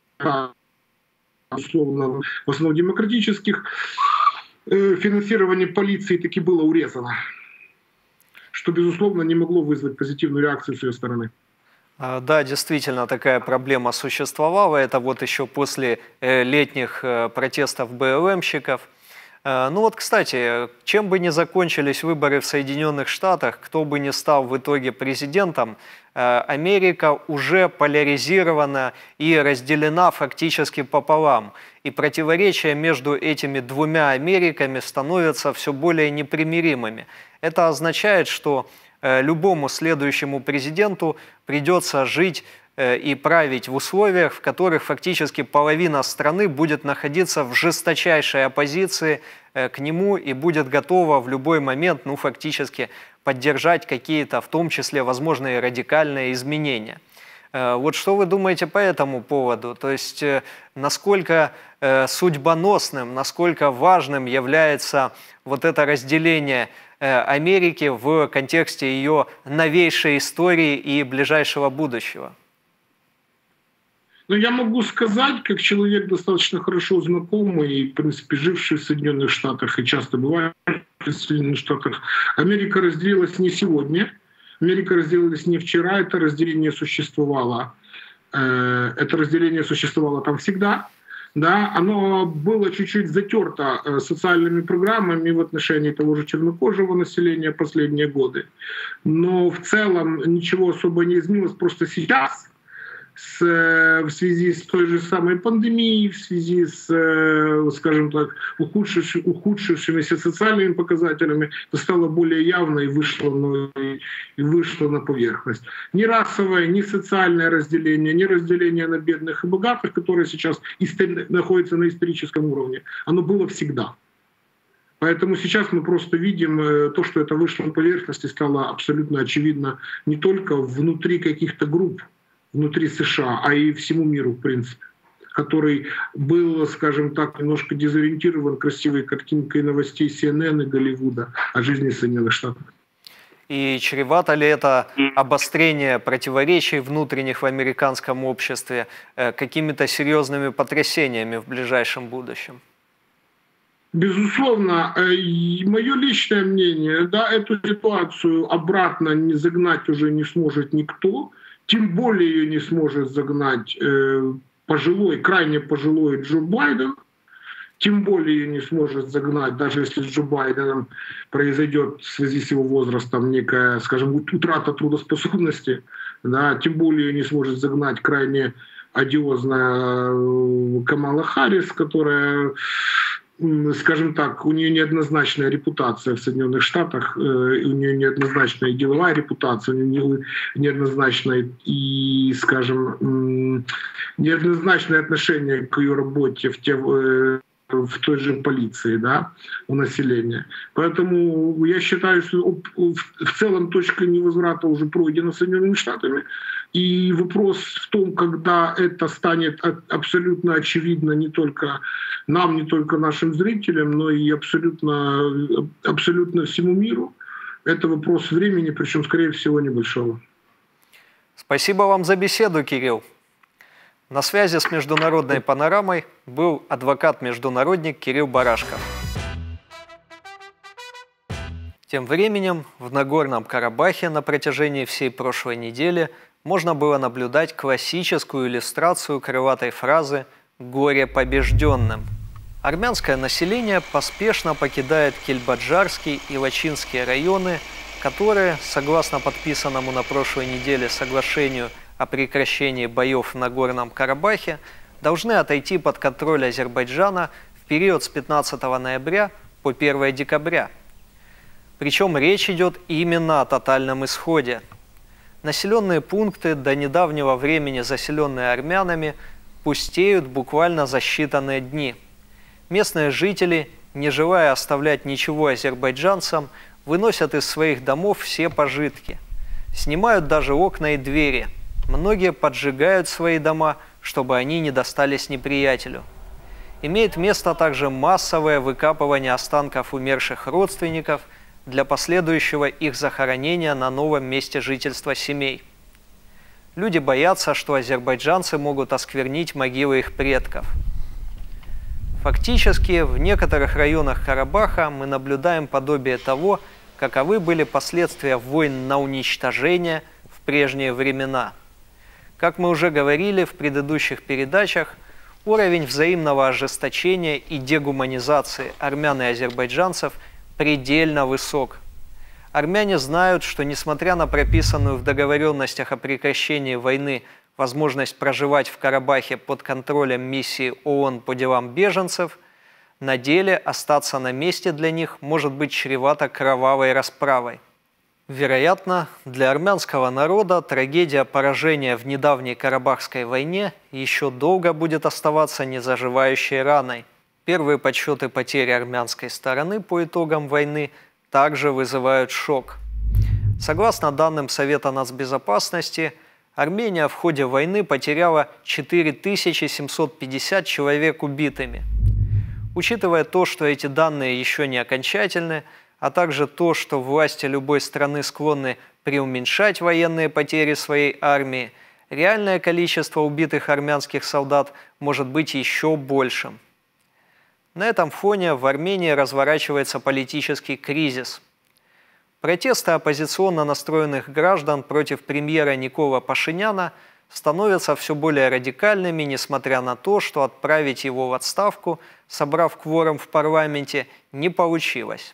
условно, в основном демократических, финансирование полиции таки было урезано, что, безусловно, не могло вызвать позитивную реакцию с ее стороны. Да, действительно, такая проблема существовала. Это вот еще после летних протестов БЛМщиков. Ну вот, кстати, чем бы ни закончились выборы в Соединенных Штатах, кто бы ни стал в итоге президентом, Америка уже поляризирована и разделена фактически пополам. И противоречия между этими двумя Америками становятся все более непримиримыми. Это означает, что любому следующему президенту придется жить и править в условиях, в которых фактически половина страны будет находиться в жесточайшей оппозиции к нему и будет готова в любой момент, ну, фактически поддержать какие-то, в том числе, возможные радикальные изменения. Вот что вы думаете по этому поводу? То есть насколько судьбоносным, насколько важным является вот это разделение Америки в контексте ее новейшей истории и ближайшего будущего? Ну, я могу сказать, как человек достаточно хорошо знакомый и, в принципе, живший в Соединенных Штатах и часто бывающий в Соединенных Штатах, Америка разделилась не сегодня, Америка разделилась не вчера, это разделение существовало. Это разделение существовало там всегда. Да, оно было чуть-чуть затерто социальными программами в отношении того же чернокожего населения последние годы. Но в целом ничего особо не изменилось. Просто сейчас, в связи с той же самой пандемией, в связи с, скажем так, ухудшившимися социальными показателями, это стало более явно и вышло на поверхность. Ни расовое, ни социальное разделение, ни разделение на бедных и богатых, которое сейчас находится на историческом уровне, оно было всегда. Поэтому сейчас мы просто видим то, что это вышло на поверхность и стало абсолютно очевидно не только внутри каких-то групп, внутри США, а и всему миру, в принципе, который был, скажем так, немножко дезориентирован красивой картинкой новостей CNN и Голливуда о жизни Соединенных Штатов. И чревато ли это обострение противоречий внутренних в американском обществе какими-то серьезными потрясениями в ближайшем будущем? Безусловно, мое личное мнение, да, эту ситуацию обратно не загнать уже не сможет никто. Тем более ее не сможет загнать крайне пожилой Джо Байден. Тем более ее не сможет загнать, даже если с Джо Байденом произойдет в связи с его возрастом некая, скажем, утрата трудоспособности. Да, тем более ее не сможет загнать крайне одиозная Камала Харрис, которая, скажем так, у нее неоднозначная репутация в Соединенных Штатах, у нее неоднозначная деловая репутация, у нее неоднозначная и, скажем, неоднозначное отношение к ее работе в той же полиции, да, у населения. Поэтому я считаю, что в целом точка невозврата уже пройдена Соединенными Штатами. И вопрос в том, когда это станет абсолютно очевидно не только нам, не только нашим зрителям, но и абсолютно всему миру, это вопрос времени, причем, скорее всего, небольшого. Спасибо вам за беседу, Кирилл. На связи с Международной панорамой был адвокат-международник Кирилл Барашков. Тем временем в Нагорном Карабахе на протяжении всей прошлой недели можно было наблюдать классическую иллюстрацию крылатой фразы «Горе побежденным». Армянское население поспешно покидает Кельбаджарский и Лачинские районы, которые, согласно подписанному на прошлой неделе соглашению о прекращении боев в Нагорном Карабахе, должны отойти под контроль Азербайджана в период с 15 ноября по 1 декабря. Причем речь идет именно о тотальном исходе. Населенные пункты, до недавнего времени заселенные армянами, пустеют буквально за считанные дни. Местные жители, не желая оставлять ничего азербайджанцам, выносят из своих домов все пожитки. Снимают даже окна и двери. Многие поджигают свои дома, чтобы они не достались неприятелю. Имеет место также массовое выкапывание останков умерших родственников для последующего их захоронения на новом месте жительства семей. Люди боятся, что азербайджанцы могут осквернить могилы их предков. Фактически, в некоторых районах Карабаха мы наблюдаем подобие того, каковы были последствия войн на уничтожение в прежние времена. Как мы уже говорили в предыдущих передачах, уровень взаимного ожесточения и дегуманизации армян и азербайджанцев предельно высок. Армяне знают, что несмотря на прописанную в договоренностях о прекращении войны возможность проживать в Карабахе под контролем миссии ООН по делам беженцев, на деле остаться на месте для них может быть чревато кровавой расправой. Вероятно, для армянского народа трагедия поражения в недавней Карабахской войне еще долго будет оставаться незаживающей раной. Первые подсчеты потери армянской стороны по итогам войны также вызывают шок. Согласно данным Совета нацбезопасности, Армения в ходе войны потеряла 4750 человек убитыми. Учитывая то, что эти данные еще не окончательны, а также то, что власти любой страны склонны преуменьшать военные потери своей армии, реальное количество убитых армянских солдат может быть еще большим. На этом фоне в Армении разворачивается политический кризис. Протесты оппозиционно настроенных граждан против премьера Никола Пашиняна становятся все более радикальными, несмотря на то, что отправить его в отставку, собрав кворум в парламенте, не получилось.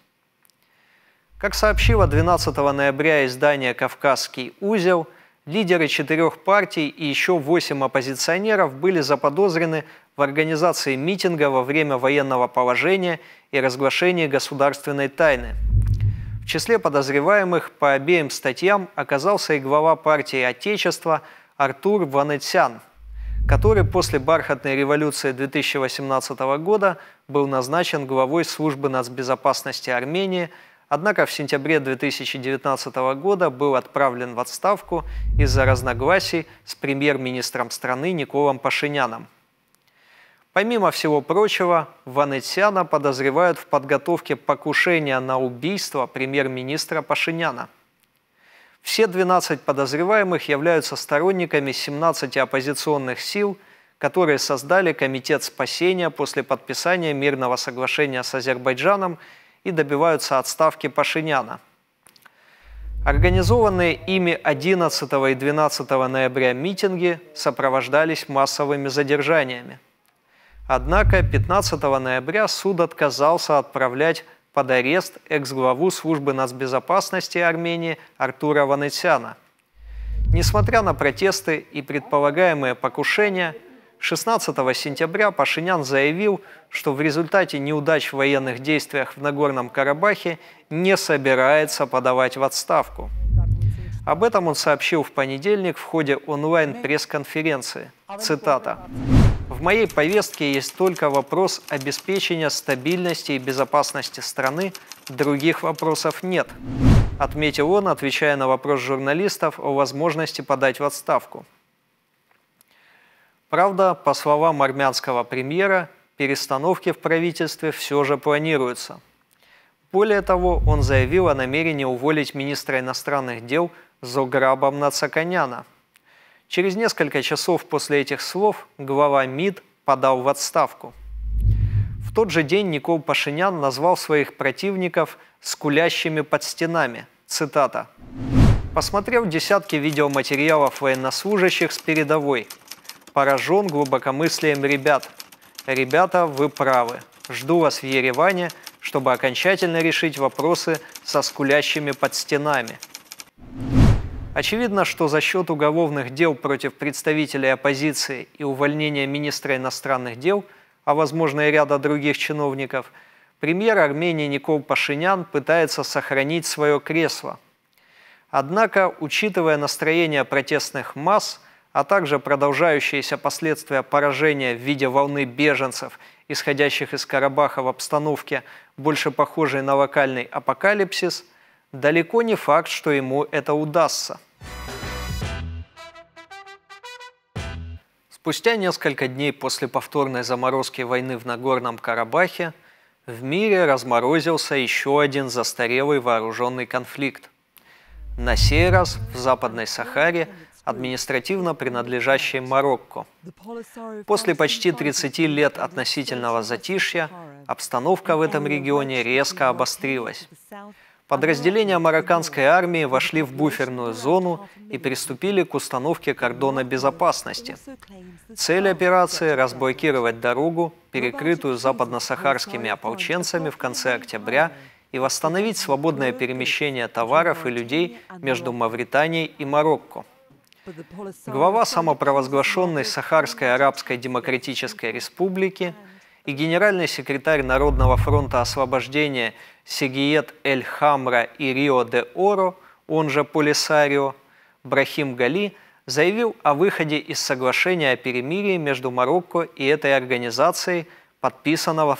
Как сообщило 12 ноября издание «Кавказский узел», лидеры 4 партий и еще 8 оппозиционеров были заподозрены в организации митинга во время военного положения и разглашении государственной тайны. В числе подозреваемых по обеим статьям оказался и глава партии «Отечество» Артур Ванетсян, который после бархатной революции 2018 года был назначен главой службы нацбезопасности Армении, однако в сентябре 2019 года был отправлен в отставку из-за разногласий с премьер-министром страны Николом Пашиняном. Помимо всего прочего, Ванетсяна подозревают в подготовке покушения на убийство премьер-министра Пашиняна. Все 12 подозреваемых являются сторонниками 17 оппозиционных сил, которые создали Комитет спасения после подписания мирного соглашения с Азербайджаном и добиваются отставки Пашиняна. Организованные ими 11 и 12 ноября митинги сопровождались массовыми задержаниями. Однако 15 ноября суд отказался отправлять под арест экс-главу службы нацбезопасности Армении Артура Ванетсяна. Несмотря на протесты и предполагаемые покушения, 16 сентября Пашинян заявил, что в результате неудач в военных действиях в Нагорном Карабахе не собирается подавать в отставку. Об этом он сообщил в понедельник в ходе онлайн-пресс-конференции. Цитата. «В моей повестке есть только вопрос обеспечения стабильности и безопасности страны, других вопросов нет», отметил он, отвечая на вопрос журналистов о возможности подать в отставку. Правда, по словам армянского премьера, перестановки в правительстве все же планируются. Более того, он заявил о намерении уволить министра иностранных дел Зограба Нацаканяна. Через несколько часов после этих слов глава МИД подал в отставку. В тот же день Никол Пашинян назвал своих противников «скулящими под стенами». Цитата. «Посмотрев десятки видеоматериалов военнослужащих с передовой, поражен глубокомыслием ребят. Ребята, вы правы. Жду вас в Ереване, чтобы окончательно решить вопросы со скулящими под стенами». Очевидно, что за счет уголовных дел против представителей оппозиции и увольнения министра иностранных дел, а возможно и ряда других чиновников, премьер Армении Никол Пашинян пытается сохранить свое кресло. Однако, учитывая настроение протестных масс, а также продолжающиеся последствия поражения в виде волны беженцев, исходящих из Карабаха в обстановке, больше похожей на локальный апокалипсис, далеко не факт, что ему это удастся. Спустя несколько дней после повторной заморозки войны в Нагорном Карабахе в мире разморозился еще один застарелый вооруженный конфликт. На сей раз в Западной Сахаре, административно принадлежащей Марокко. После почти 30 лет относительного затишья обстановка в этом регионе резко обострилась. Подразделения марокканской армии вошли в буферную зону и приступили к установке кордона безопасности. Цель операции – разблокировать дорогу, перекрытую западно-сахарскими ополченцами в конце октября, и восстановить свободное перемещение товаров и людей между Мавританией и Марокко. Глава самопровозглашенной Сахарской Арабской Демократической Республики и генеральный секретарь Народного фронта освобождения Сегиет Эль-Хамра и Рио-де-Оро, он же Полисарио, Брахим Гали, заявил о выходе из соглашения о перемирии между Марокко и этой организацией, подписанного в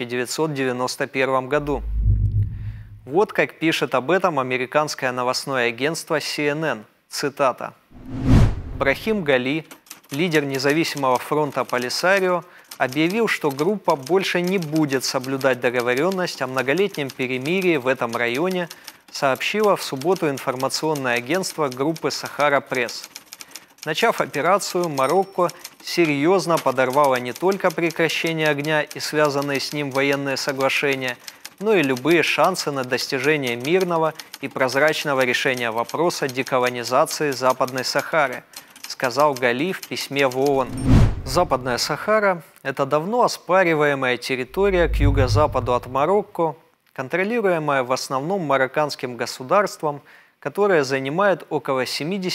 1991 году. Вот как пишет об этом американское новостное агентство CNN, цитата. Брахим Гали, лидер независимого фронта Полисарио, объявил, что группа больше не будет соблюдать договоренность о многолетнем перемирии в этом районе, сообщило в субботу информационное агентство группы «Сахара Пресс». Начав операцию, Марокко серьезно подорвало не только прекращение огня и связанные с ним военные соглашения, но и любые шансы на достижение мирного и прозрачного решения вопроса деколонизации Западной Сахары, сказал Гали в письме в ООН. Западная Сахара – это давно оспариваемая территория к юго-западу от Марокко, контролируемая в основном марокканским государством, которое занимает около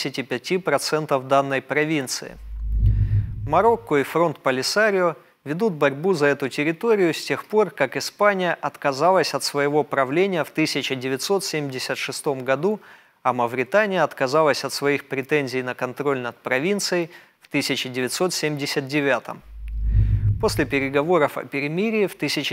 75% данной провинции. Марокко и фронт Полисарио ведут борьбу за эту территорию с тех пор, как Испания отказалась от своего правления в 1976 году, а Мавритания отказалась от своих претензий на контроль над провинцией в 1979. После переговоров о перемирии в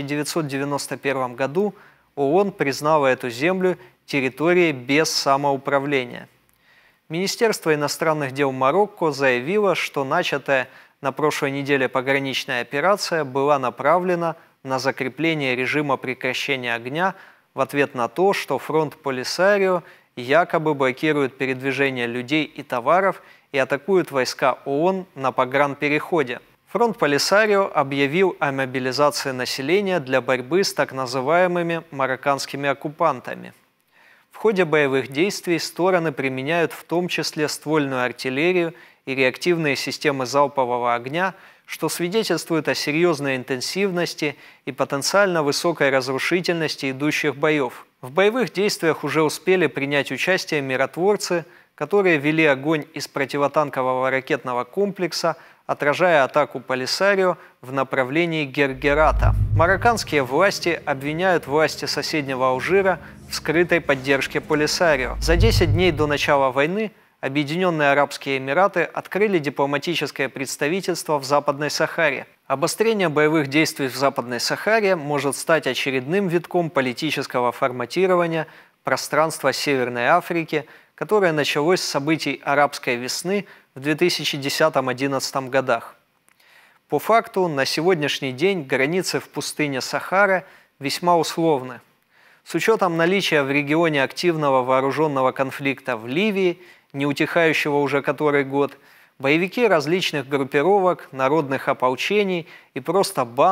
1991 году ООН признала эту землю территорией без самоуправления. Министерство иностранных дел Марокко заявило, что начатая на прошлой неделе пограничная операция была направлена на закрепление режима прекращения огня в ответ на то, что фронт Полисарио якобы блокирует передвижение людей и товаров и атакуют войска ООН на погранпереходе. Фронт Полисарио объявил о мобилизации населения для борьбы с так называемыми марокканскими оккупантами. В ходе боевых действий стороны применяют в том числе ствольную артиллерию и реактивные системы залпового огня, что свидетельствует о серьезной интенсивности и потенциально высокой разрушительности идущих боев. В боевых действиях уже успели принять участие миротворцы, которые вели огонь из противотанкового ракетного комплекса, отражая атаку Полисарио в направлении Гергерата. Марокканские власти обвиняют власти соседнего Алжира в скрытой поддержке Полисарио. За 10 дней до начала войны Объединенные Арабские Эмираты открыли дипломатическое представительство в Западной Сахаре. Обострение боевых действий в Западной Сахаре может стать очередным витком политического форматирования пространства Северной Африки, которое началось с событий арабской весны в 2010-2011 годах. По факту, на сегодняшний день границы в пустыне Сахара весьма условны. С учетом наличия в регионе активного вооруженного конфликта в Ливии, не утихающего уже который год, боевики различных группировок, народных ополчений и просто банд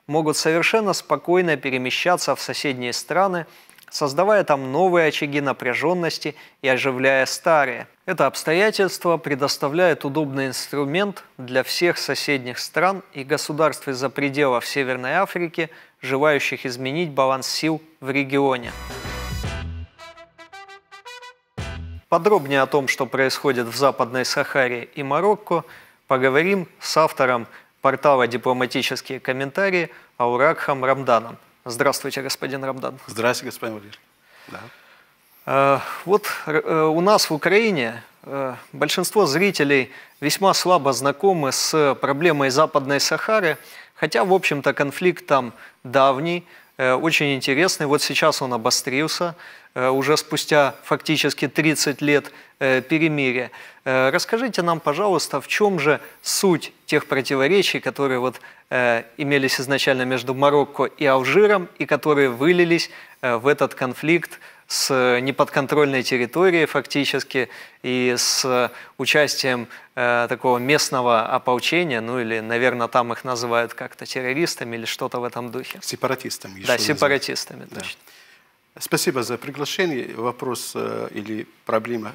могут совершенно спокойно перемещаться в соседние страны, создавая там новые очаги напряженности и оживляя старые. Это обстоятельство предоставляет удобный инструмент для всех соседних стран и государств из-за пределов Северной Африки, желающих изменить баланс сил в регионе. Подробнее о том, что происходит в Западной Сахаре и Марокко, поговорим с автором портала «Дипломатические комментарии» Ауракхом Рамданом. Здравствуйте, господин Рамдан. Здравствуйте, господин Валерий. Да. Вот у нас в Украине большинство зрителей весьма слабо знакомы с проблемой Западной Сахары, хотя, в общем-то, конфликт там давний, очень интересный. Вот сейчас он обострился, уже спустя фактически 30 лет перемирия. Расскажите нам, пожалуйста, в чем же суть тех противоречий, которые вот имелись изначально между Марокко и Алжиром, и которые вылились в этот конфликт с неподконтрольной территорией фактически и с участием такого местного ополчения, ну или, наверное, там их называют как-то террористами или что-то в этом духе. Сепаратистами. Да, сепаратистами, да. точно. Спасибо за приглашение. Вопрос или проблема,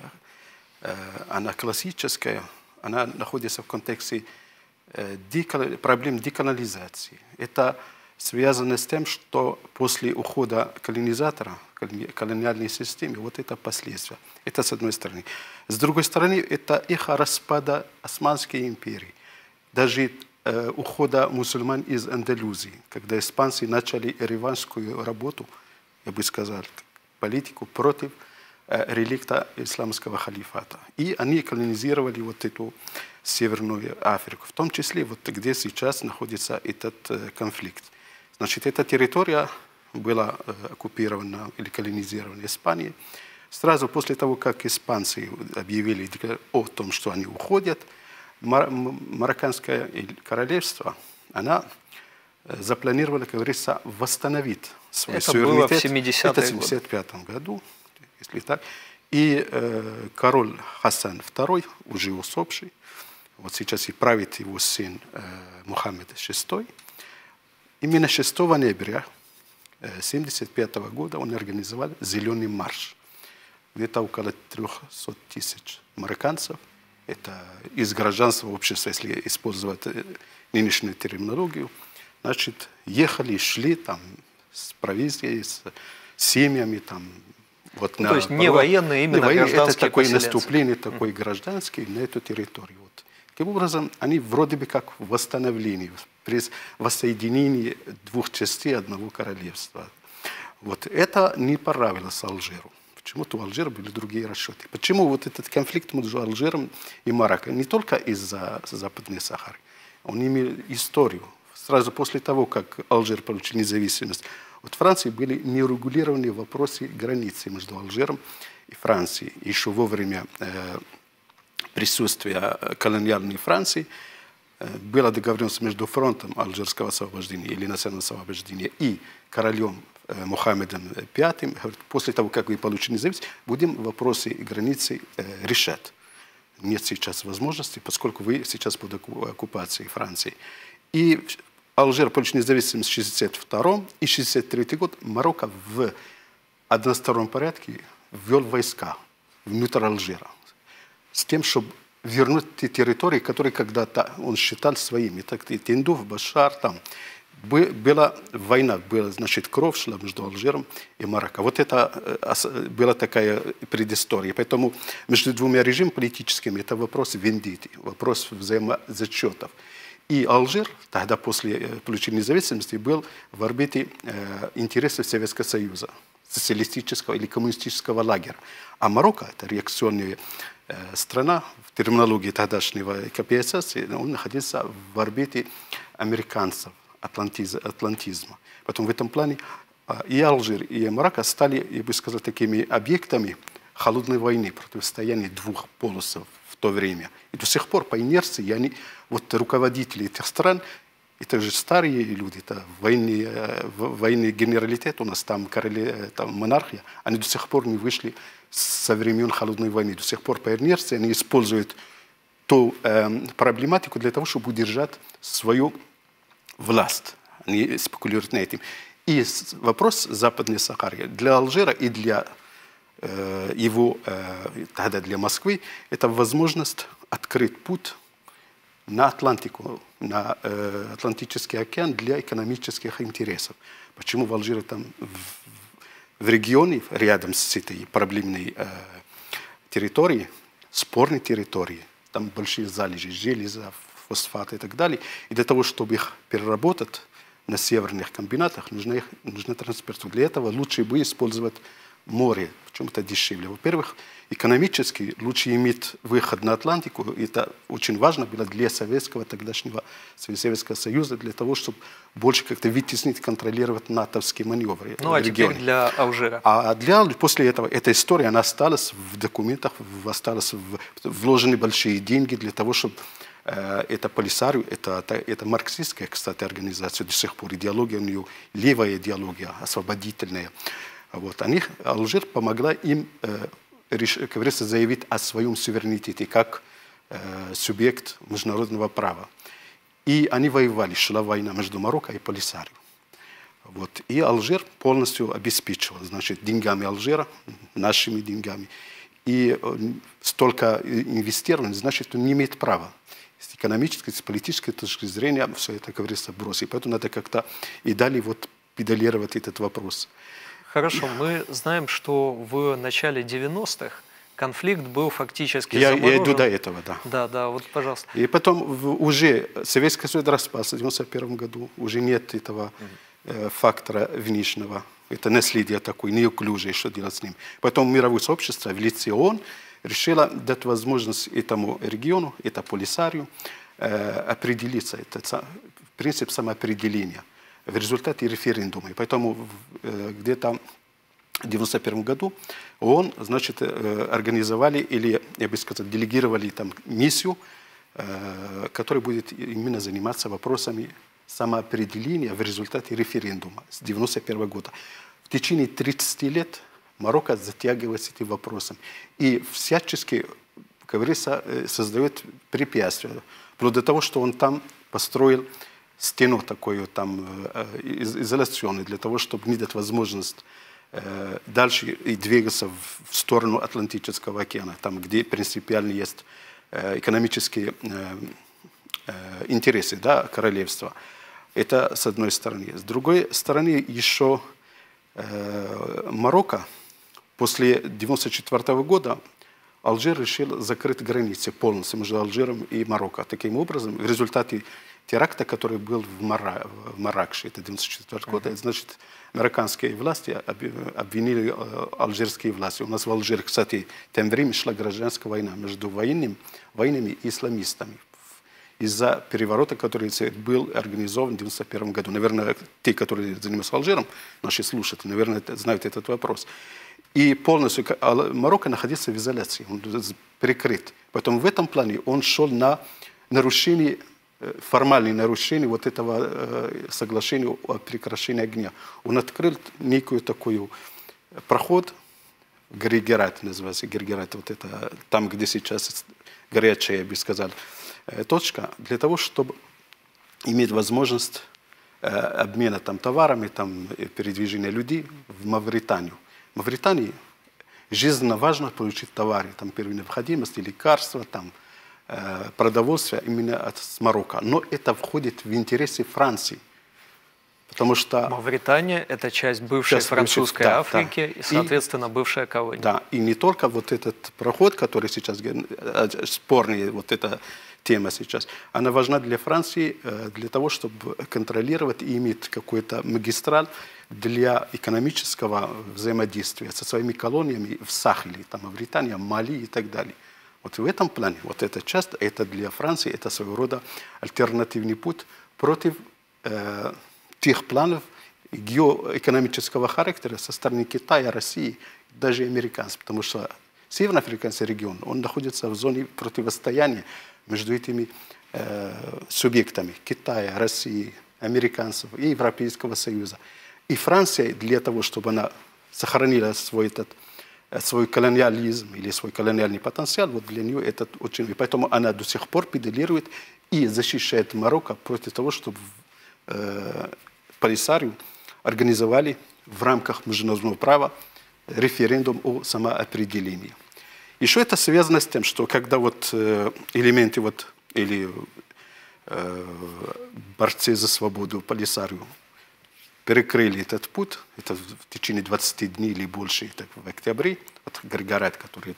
она классическая, она находится в контексте проблем деколонизации. Это связано с тем, что после ухода колонизатора, колониальной системы, вот это последствия. Это с одной стороны. С другой стороны, это эхо распада Османской империи. Даже ухода мусульман из Андалузии, когда испанцы начали реваншскую работу, я бы сказал, политику против реликта исламского халифата. И они колонизировали вот эту Северную Африку, в том числе вот где сейчас находится этот конфликт. Значит, эта территория была оккупирована или колонизирована Испанией. Сразу после того, как испанцы объявили о том, что они уходят, Марокканское королевство, она запланировала, как говорится, восстановить свой суверенитет. Это было в 70-е годы. Это в 1975 году, если так. И король Хасан II, уже усопший, вот сейчас и правит его сын Мухаммед VI, именно 6 ноября 1975 года он организовал «Зеленый марш». Где-то около 300 тысяч марокканцев, это из гражданского общества, если использовать нынешнюю терминологию, значит, ехали, шли там с провизией, с семьями там. Вот то есть не военные, именно гражданские. Это такое поселенцы. наступление, такое гражданское на эту территорию. Вот. Таким образом, они вроде бы как восстановление, при воссоединении двух частей одного королевства. Вот это не понравилось Алжиру. Почему-то у Алжира были другие расчеты. Почему вот этот конфликт между Алжиром и Марокко? Не только из-за Западной Сахары. Он имел историю. Сразу после того, как Алжир получил независимость от Франции, были нерегулированные вопросы границы между Алжиром и Францией. Еще во время присутствия колониальной Франции была договоренность между фронтом алжирского освобождения или национального освобождения и королем Мухаммедом V. После того, как вы получили независимость, будем вопросы границы решать. Нет сейчас возможности, поскольку вы сейчас под оккупацией Франции. И Алжир получил независимость в 1962 и 1963 год. Марокко в одностороннем порядке ввел войска внутрь Алжира с тем, чтобы вернуть те территории, которые когда-то он считал своими. Так, Тиндуф, Башар, там была война, была, значит, кровь шла между Алжиром и Марокко. Вот это была такая предыстория. Поэтому между двумя режимами политическими это вопрос вендиты, вопрос взаимозачетов. И Алжир тогда после получения независимости был в орбите интересов Советского Союза, социалистического или коммунистического лагеря. А Марокко, это реакционная страна, в терминологии тогдашнего КПСС, он находился в орбите американцев, атлантизма. Потом в этом плане и Алжир, и Марокко стали, я бы сказал, такими объектами холодной войны, противостояния двух полюсов в то время. И до сих пор по инерции они, вот руководители этих стран, это же старые люди, это военный генералитет у нас, там, там монархия, они до сих пор не вышли со времен холодной войны. До сих пор по инерции они используют ту проблематику для того, чтобы удержать свою власть. они спекулируют на этом. И вопрос Западной Сахары для Алжира и для тогда для Москвы, это возможность открыть путь на Атлантику, на Атлантический океан для экономических интересов. Почему в Алжире там в регионе, рядом с этой проблемной территорией, спорной территорией, там большие залежи железа, фосфата и так далее, и для того, чтобы их переработать на северных комбинатах, нужно транспортировать. Для этого лучше бы использовать море, почему-то дешевле. Во-первых, экономически лучше иметь выход на Атлантику. Это очень важно было для тогдашнего Советского Союза, для того, чтобы больше как-то вытеснить, контролировать натовские маневры. Ну, а теперь для Алжира. После этого эта история, она осталась в документах, вложены большие деньги для того, чтобы это Полисарио, это марксистская, кстати, организация до сих пор, идеология у нее, левая идеология, освободительная. Вот. Алжир помогла им, как говорится, заявить о своем суверенитете как субъект международного права. И они воевали, шла война между Марокко и Полисарио. Вот. И Алжир полностью обеспечивал, значит, деньгами Алжира, нашими деньгами. И столько инвестировано, значит, он не имеет права. С экономической, с политической точки зрения все это, как говорится, бросить. Поэтому надо как-то и далее вот педалировать этот вопрос. Хорошо, мы знаем, что в начале 90-х конфликт был фактически заморожен. Я иду до этого, да. Да, вот, пожалуйста. И потом уже Советский Союз распался в 1991 году, уже нет этого фактора внешнего, это наследие такое, неуклюжее, что делать с ним. Потом мировое сообщество в лице ООН решило дать возможность этому региону, это Полисарио, определиться, это принцип самоопределения в результате референдума. И поэтому где-то в 1991 году ООН, значит, организовали или, я бы сказал, делегировали там миссию, которая будет именно заниматься вопросами самоопределения в результате референдума с 1991 года. В течение 30 лет Марокко затягивается этим вопросом и всячески, как говорится, создает препятствия. Вплоть до того, что он там построил стену такую там изоляционную для того, чтобы не дать возможность дальше и двигаться в сторону Атлантического океана, там, где принципиально есть экономические интересы, да, королевства. Это с одной стороны. С другой стороны, еще Марокко после 1994 года Алжир решил закрыть границы полностью между Алжиром и Марокко. Таким образом, в результате теракта, который был в Марракше, это 1994 год, значит, американские власти обвинили алжирские власти. У нас в Алжире, кстати, тем временем шла гражданская война между военными и исламистами из-за переворота, который был организован в 1991 году. Наверное, те, которые занимаются Алжиром, наши слушатели, наверное, знают этот вопрос. И полностью Марокко находится в изоляции, он прикрыт. Поэтому в этом плане он шел на нарушение, формальное нарушение вот этого соглашения о прекращении огня. Он открыл некую такую проход, Григерат называется, Григерат, вот это там, где сейчас горячая, я бы сказал, точка, для того, чтобы иметь возможность обмена там товарами, там передвижения людей в Мавританию. В Мавритании жизненно важно получить товары, там первой необходимости, лекарства, там продовольствие именно с Марокко. Но это входит в интересы Франции. Потому что Мавритания – это часть бывшей французской Африки и, соответственно, бывшая колония. Да, и не только вот этот проход, который сейчас спорный, вот эта тема сейчас, она важна для Франции, для того, чтобы контролировать и иметь какой-то магистраль для экономического взаимодействия со своими колониями в Сахеле, там Мавритания, Мали и так далее. Вот в этом плане, вот эта часть, это для Франции, это своего рода альтернативный путь против тех планов геоэкономического характера со стороны Китая, России, даже американцев, потому что североафриканский регион, он находится в зоне противостояния между этими субъектами Китая, России, американцев и Европейского Союза. И Франция для того, чтобы она сохранила свой колониализм или свой колониальный потенциал, вот для нее это очень... И поэтому она до сих пор педалирует и защищает Марокко против того, чтобы Полисарио организовали в рамках международного права референдум о самоопределении. Еще это связано с тем, что когда вот элементы вот, или борцы за свободу Полисарио перекрыли этот путь, это в течение 20 дней или больше, так, в октябре, вот Григорат, который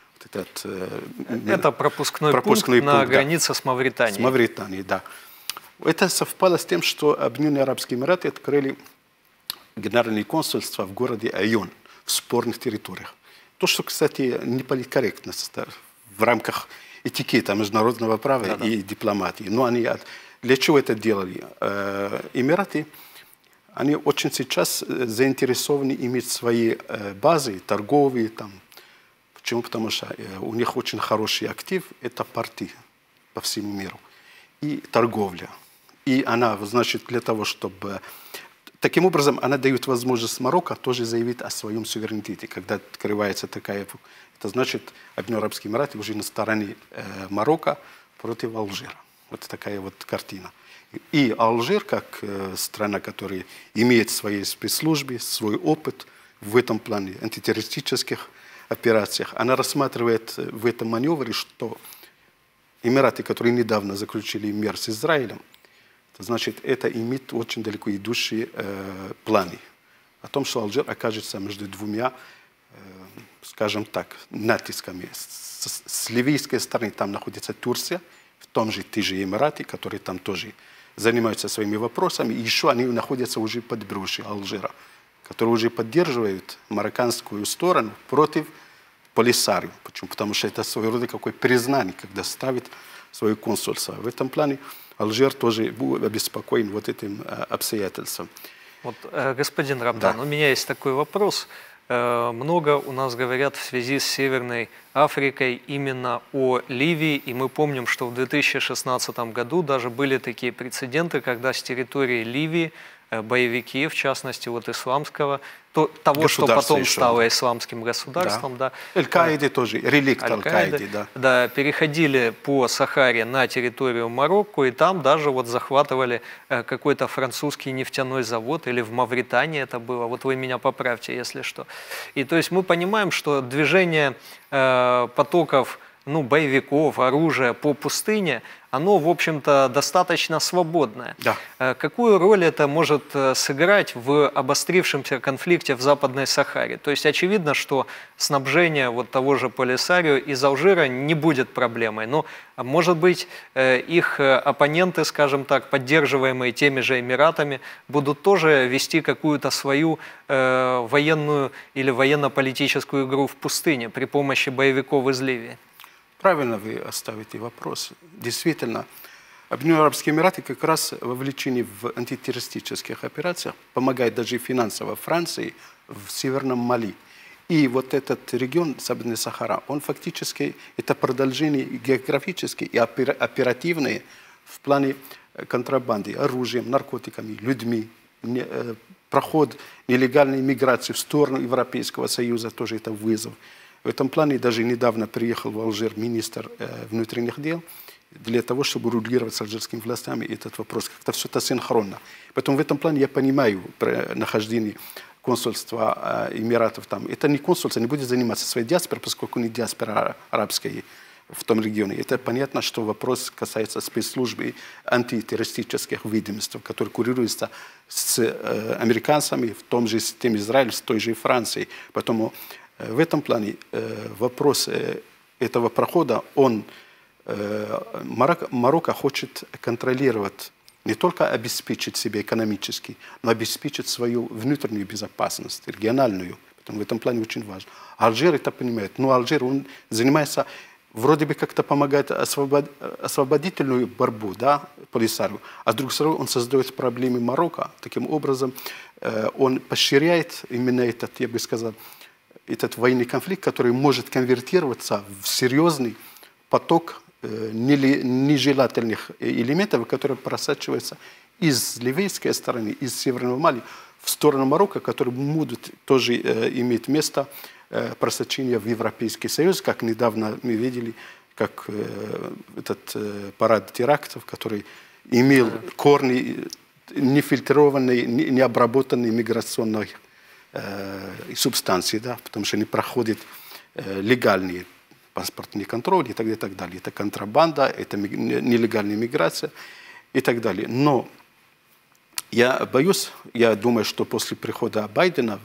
это пропускной пункт на границе с Мавританией. С Мавританией, да. Это совпало с тем, что Объединенные Арабские Эмираты открыли генеральное консульство в городе Айон, в спорных территориях. То, что, кстати, не политкорректно в рамках этикета международного права и дипломатии. Но они для чего это делали? Эмираты, они очень сейчас заинтересованы иметь свои базы торговые. Там. Почему? Потому что у них очень хороший актив – это порты по всему миру. И торговля. И она, значит, для того, чтобы... Таким образом, она дает возможность Марокко тоже заявить о своем суверенитете. Когда открывается такая... Это значит, Объединенные Арабские Эмираты уже на стороне Марокко против Алжира. Вот такая вот картина. И Алжир, как страна, которая имеет свои спецслужбы, свой опыт в этом плане антитеррористических операциях, она рассматривает в этом маневре, что Эмираты, которые недавно заключили мир с Израилем, это значит, это имеет очень далеко идущие планы о том, что Алжир окажется между двумя, скажем так, натисками. С ливийской стороны там находится Турция, в том же те же Эмираты, которые там тоже занимаются своими вопросами, и еще они находятся уже под брюшей Алжира, которые уже поддерживают марокканскую сторону против Полисарио. Почему? Потому что это своего рода какое признание, когда ставит свое консульство. В этом плане Алжир тоже был обеспокоен вот этим обстоятельством. Вот, господин Рамдан, у меня есть такой вопрос. Много у нас говорят в связи с Северной Африкой именно о Ливии, и мы помним, что в 2016 году даже были такие прецеденты, когда с территории Ливии боевики, в частности, вот исламского, того, что потом стало исламским государством. Да. Аль-Каиды тоже, реликт Аль-Каиды. Да, переходили по Сахаре на территорию Марокко, и там даже вот захватывали какой-то французский нефтяной завод, или в Мавритании это было, вот вы меня поправьте, если что. И то есть мы понимаем, что движение потоков боевиков, оружия по пустыне, оно, в общем-то, достаточно свободное. Да. Какую роль это может сыграть в обострившемся конфликте в Западной Сахаре? То есть очевидно, что снабжение вот того же Полисарио из Алжира не будет проблемой. Но, может быть, их оппоненты, скажем так, поддерживаемые теми же Эмиратами, будут тоже вести какую-то свою военную или военно-политическую игру в пустыне при помощи боевиков из Ливии? Правильно вы оставите вопрос. Действительно, Объединенные Арабские Эмираты как раз вовлечены в антитеррористических операциях, помогают даже финансово Франции в Северном Мали. И вот этот регион, Западная Сахара, он фактически, это продолжение географически и оперативное в плане контрабанды, оружием, наркотиками, людьми, проход нелегальной миграции в сторону Европейского Союза, тоже это вызов. В этом плане даже недавно приехал в Алжир министр внутренних дел для того, чтобы регулировать с алжирскими властями этот вопрос. Как-то все это синхронно. Поэтому в этом плане я понимаю нахождение консульства Эмиратов там. Это не консульство, не будет заниматься своей диаспорой, поскольку не диаспора арабской в том регионе. Это понятно, что вопрос касается спецслужбы антитеррористических ведомств, которые курируются с американцами, в том же системе Израиля, с той же Францией. Поэтому в этом плане вопрос этого прохода, Марокко хочет контролировать, не только обеспечить себя экономически, но обеспечить свою внутреннюю безопасность, региональную. Поэтому в этом плане очень важно. Алжир это понимает. Но Алжир, он занимается, вроде бы как-то помогает освободительную борьбу, да, Полисарио, а с другой стороны он создает проблемы Марокко. Таким образом, он поощряет именно этот, я бы сказал, этот военный конфликт, который может конвертироваться в серьезный поток нежелательных элементов, которые просачиваются из ливийской стороны, из Северного Мали, в сторону Марокко, которые будут тоже иметь место просочения в Европейский Союз, как недавно мы видели, как этот парад терактов, который имел корни нефильтрованной, необработанной миграционной субстанции, да, потому что они проходят легальные паспортный контроль и так далее. Это контрабанда, это нелегальная миграция и так далее. Но я боюсь, я думаю, что после прихода Байдена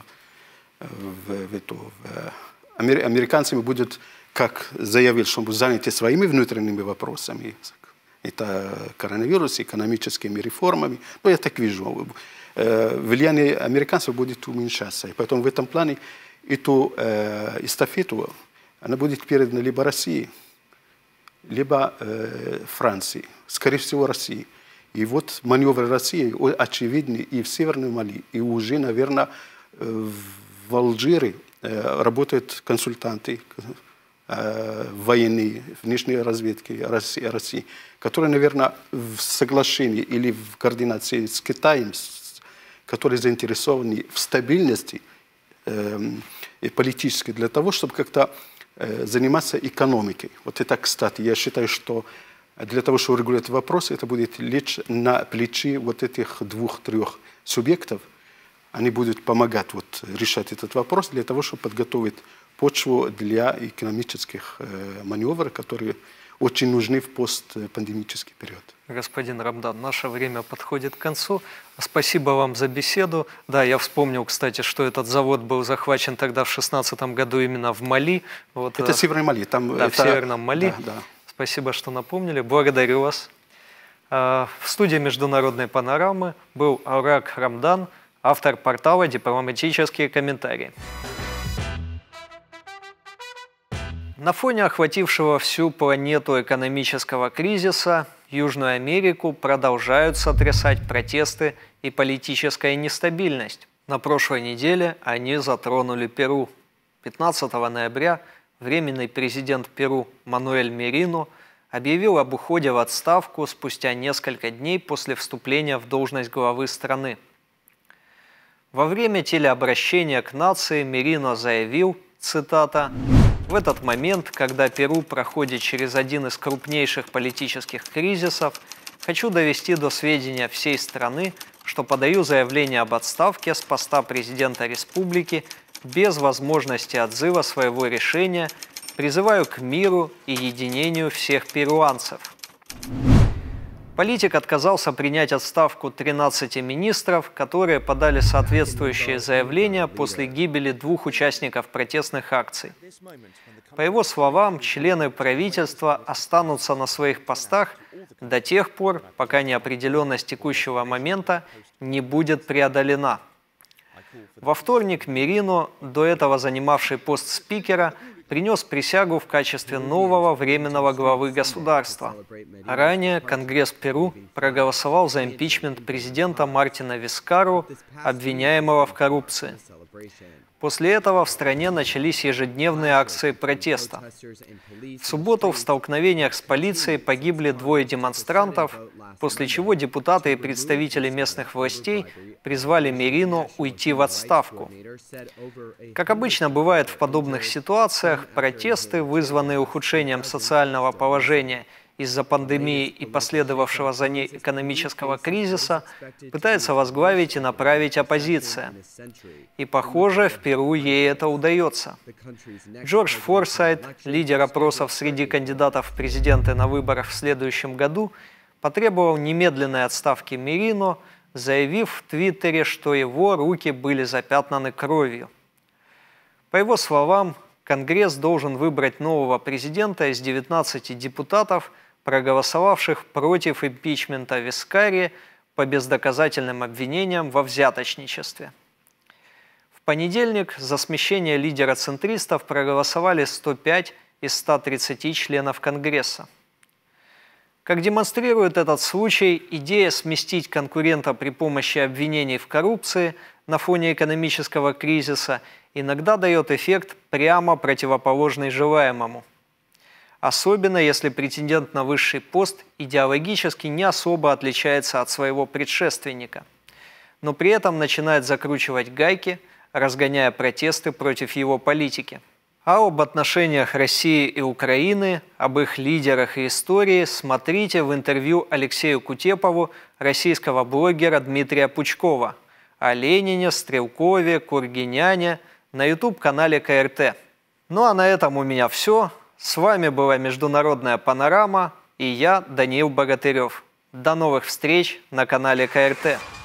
американцами будет, как заявил, что будут заняты своими внутренними вопросами. Это коронавирус, экономическими реформами. Но я так вижу. Влияние американцев будет уменьшаться. И поэтому в этом плане эту эстафету она будет передана либо России, либо Франции. Скорее всего, России. И вот маневры России очевидны и в Северном Мали, и уже, наверное, в Алжире работают консультанты военные, внешней разведки России, которые, наверное, в соглашении или в координации с Китаем, которые заинтересованы в стабильности политической для того, чтобы как-то заниматься экономикой. Вот это, кстати, я считаю, что для того, чтобы регулировать вопрос, это будет лечь на плечи вот этих 2-3 субъектов. Они будут помогать вот решать этот вопрос для того, чтобы подготовить почву для экономических маневров, которые очень нужны в постпандемический период. Господин Рамдан, наше время подходит к концу. Спасибо вам за беседу. Да, я вспомнил, кстати, что этот завод был захвачен тогда в 2016 году именно в Мали. Вот, это Северный Мали. Там, да, это... в Северном Мали. Да, да. Спасибо, что напомнили. Благодарю вас. В студии «Международной панорамы» был Аурак Рамдан, автор портала «Дипломатические комментарии». На фоне охватившего всю планету экономического кризиса Южную Америку продолжают сотрясать протесты и политическая нестабильность. На прошлой неделе они затронули Перу. 15 ноября временный президент Перу Мануэль Мерино объявил об уходе в отставку спустя несколько дней после вступления в должность главы страны. Во время телеобращения к нации Мерино заявил, цитата, «В этот момент, когда Перу проходит через один из крупнейших политических кризисов, хочу довести до сведения всей страны, что подаю заявление об отставке с поста президента республики без возможности отзыва своего решения, призываю к миру и единению всех перуанцев». Политик отказался принять отставку 13 министров, которые подали соответствующие заявления после гибели 2 участников протестных акций. По его словам, члены правительства останутся на своих постах до тех пор, пока неопределенность текущего момента не будет преодолена. Во вторник Мерино, до этого занимавший пост спикера, принес присягу в качестве нового временного главы государства. Ранее Конгресс Перу проголосовал за импичмент президента Мартина Вискару, обвиняемого в коррупции. После этого в стране начались ежедневные акции протеста. В субботу в столкновениях с полицией погибли 2 демонстрантов, после чего депутаты и представители местных властей призвали Мерино уйти в отставку. Как обычно бывает в подобных ситуациях, протесты, вызванные ухудшением социального положения из-за пандемии и последовавшего за ней экономического кризиса, пытается возглавить и направить оппозиция. И, похоже, в Перу ей это удается. Джордж Форсайт, лидер опросов среди кандидатов в президенты на выборах в следующем году, потребовал немедленной отставки Мерино, заявив в Твиттере, что его руки были запятнаны кровью. По его словам, Конгресс должен выбрать нового президента из 19 депутатов, проголосовавших против импичмента Вискари по бездоказательным обвинениям во взяточничестве. В понедельник за смещение лидера центристов проголосовали 105 из 130 членов Конгресса. Как демонстрирует этот случай, идея сместить конкурента при помощи обвинений в коррупции на фоне экономического кризиса иногда дает эффект прямо противоположный желаемому. Особенно если претендент на высший пост идеологически не особо отличается от своего предшественника, но при этом начинает закручивать гайки, разгоняя протесты против его политики. А об отношениях России и Украины, об их лидерах и истории смотрите в интервью Алексею Кутепову российского блогера Дмитрия Пучкова о Ленине, Стрелкове, Кургиняне на YouTube-канале КРТ. Ну а на этом у меня все. С вами была Международная панорама и я, Даниил Богатырев. До новых встреч на канале КРТ.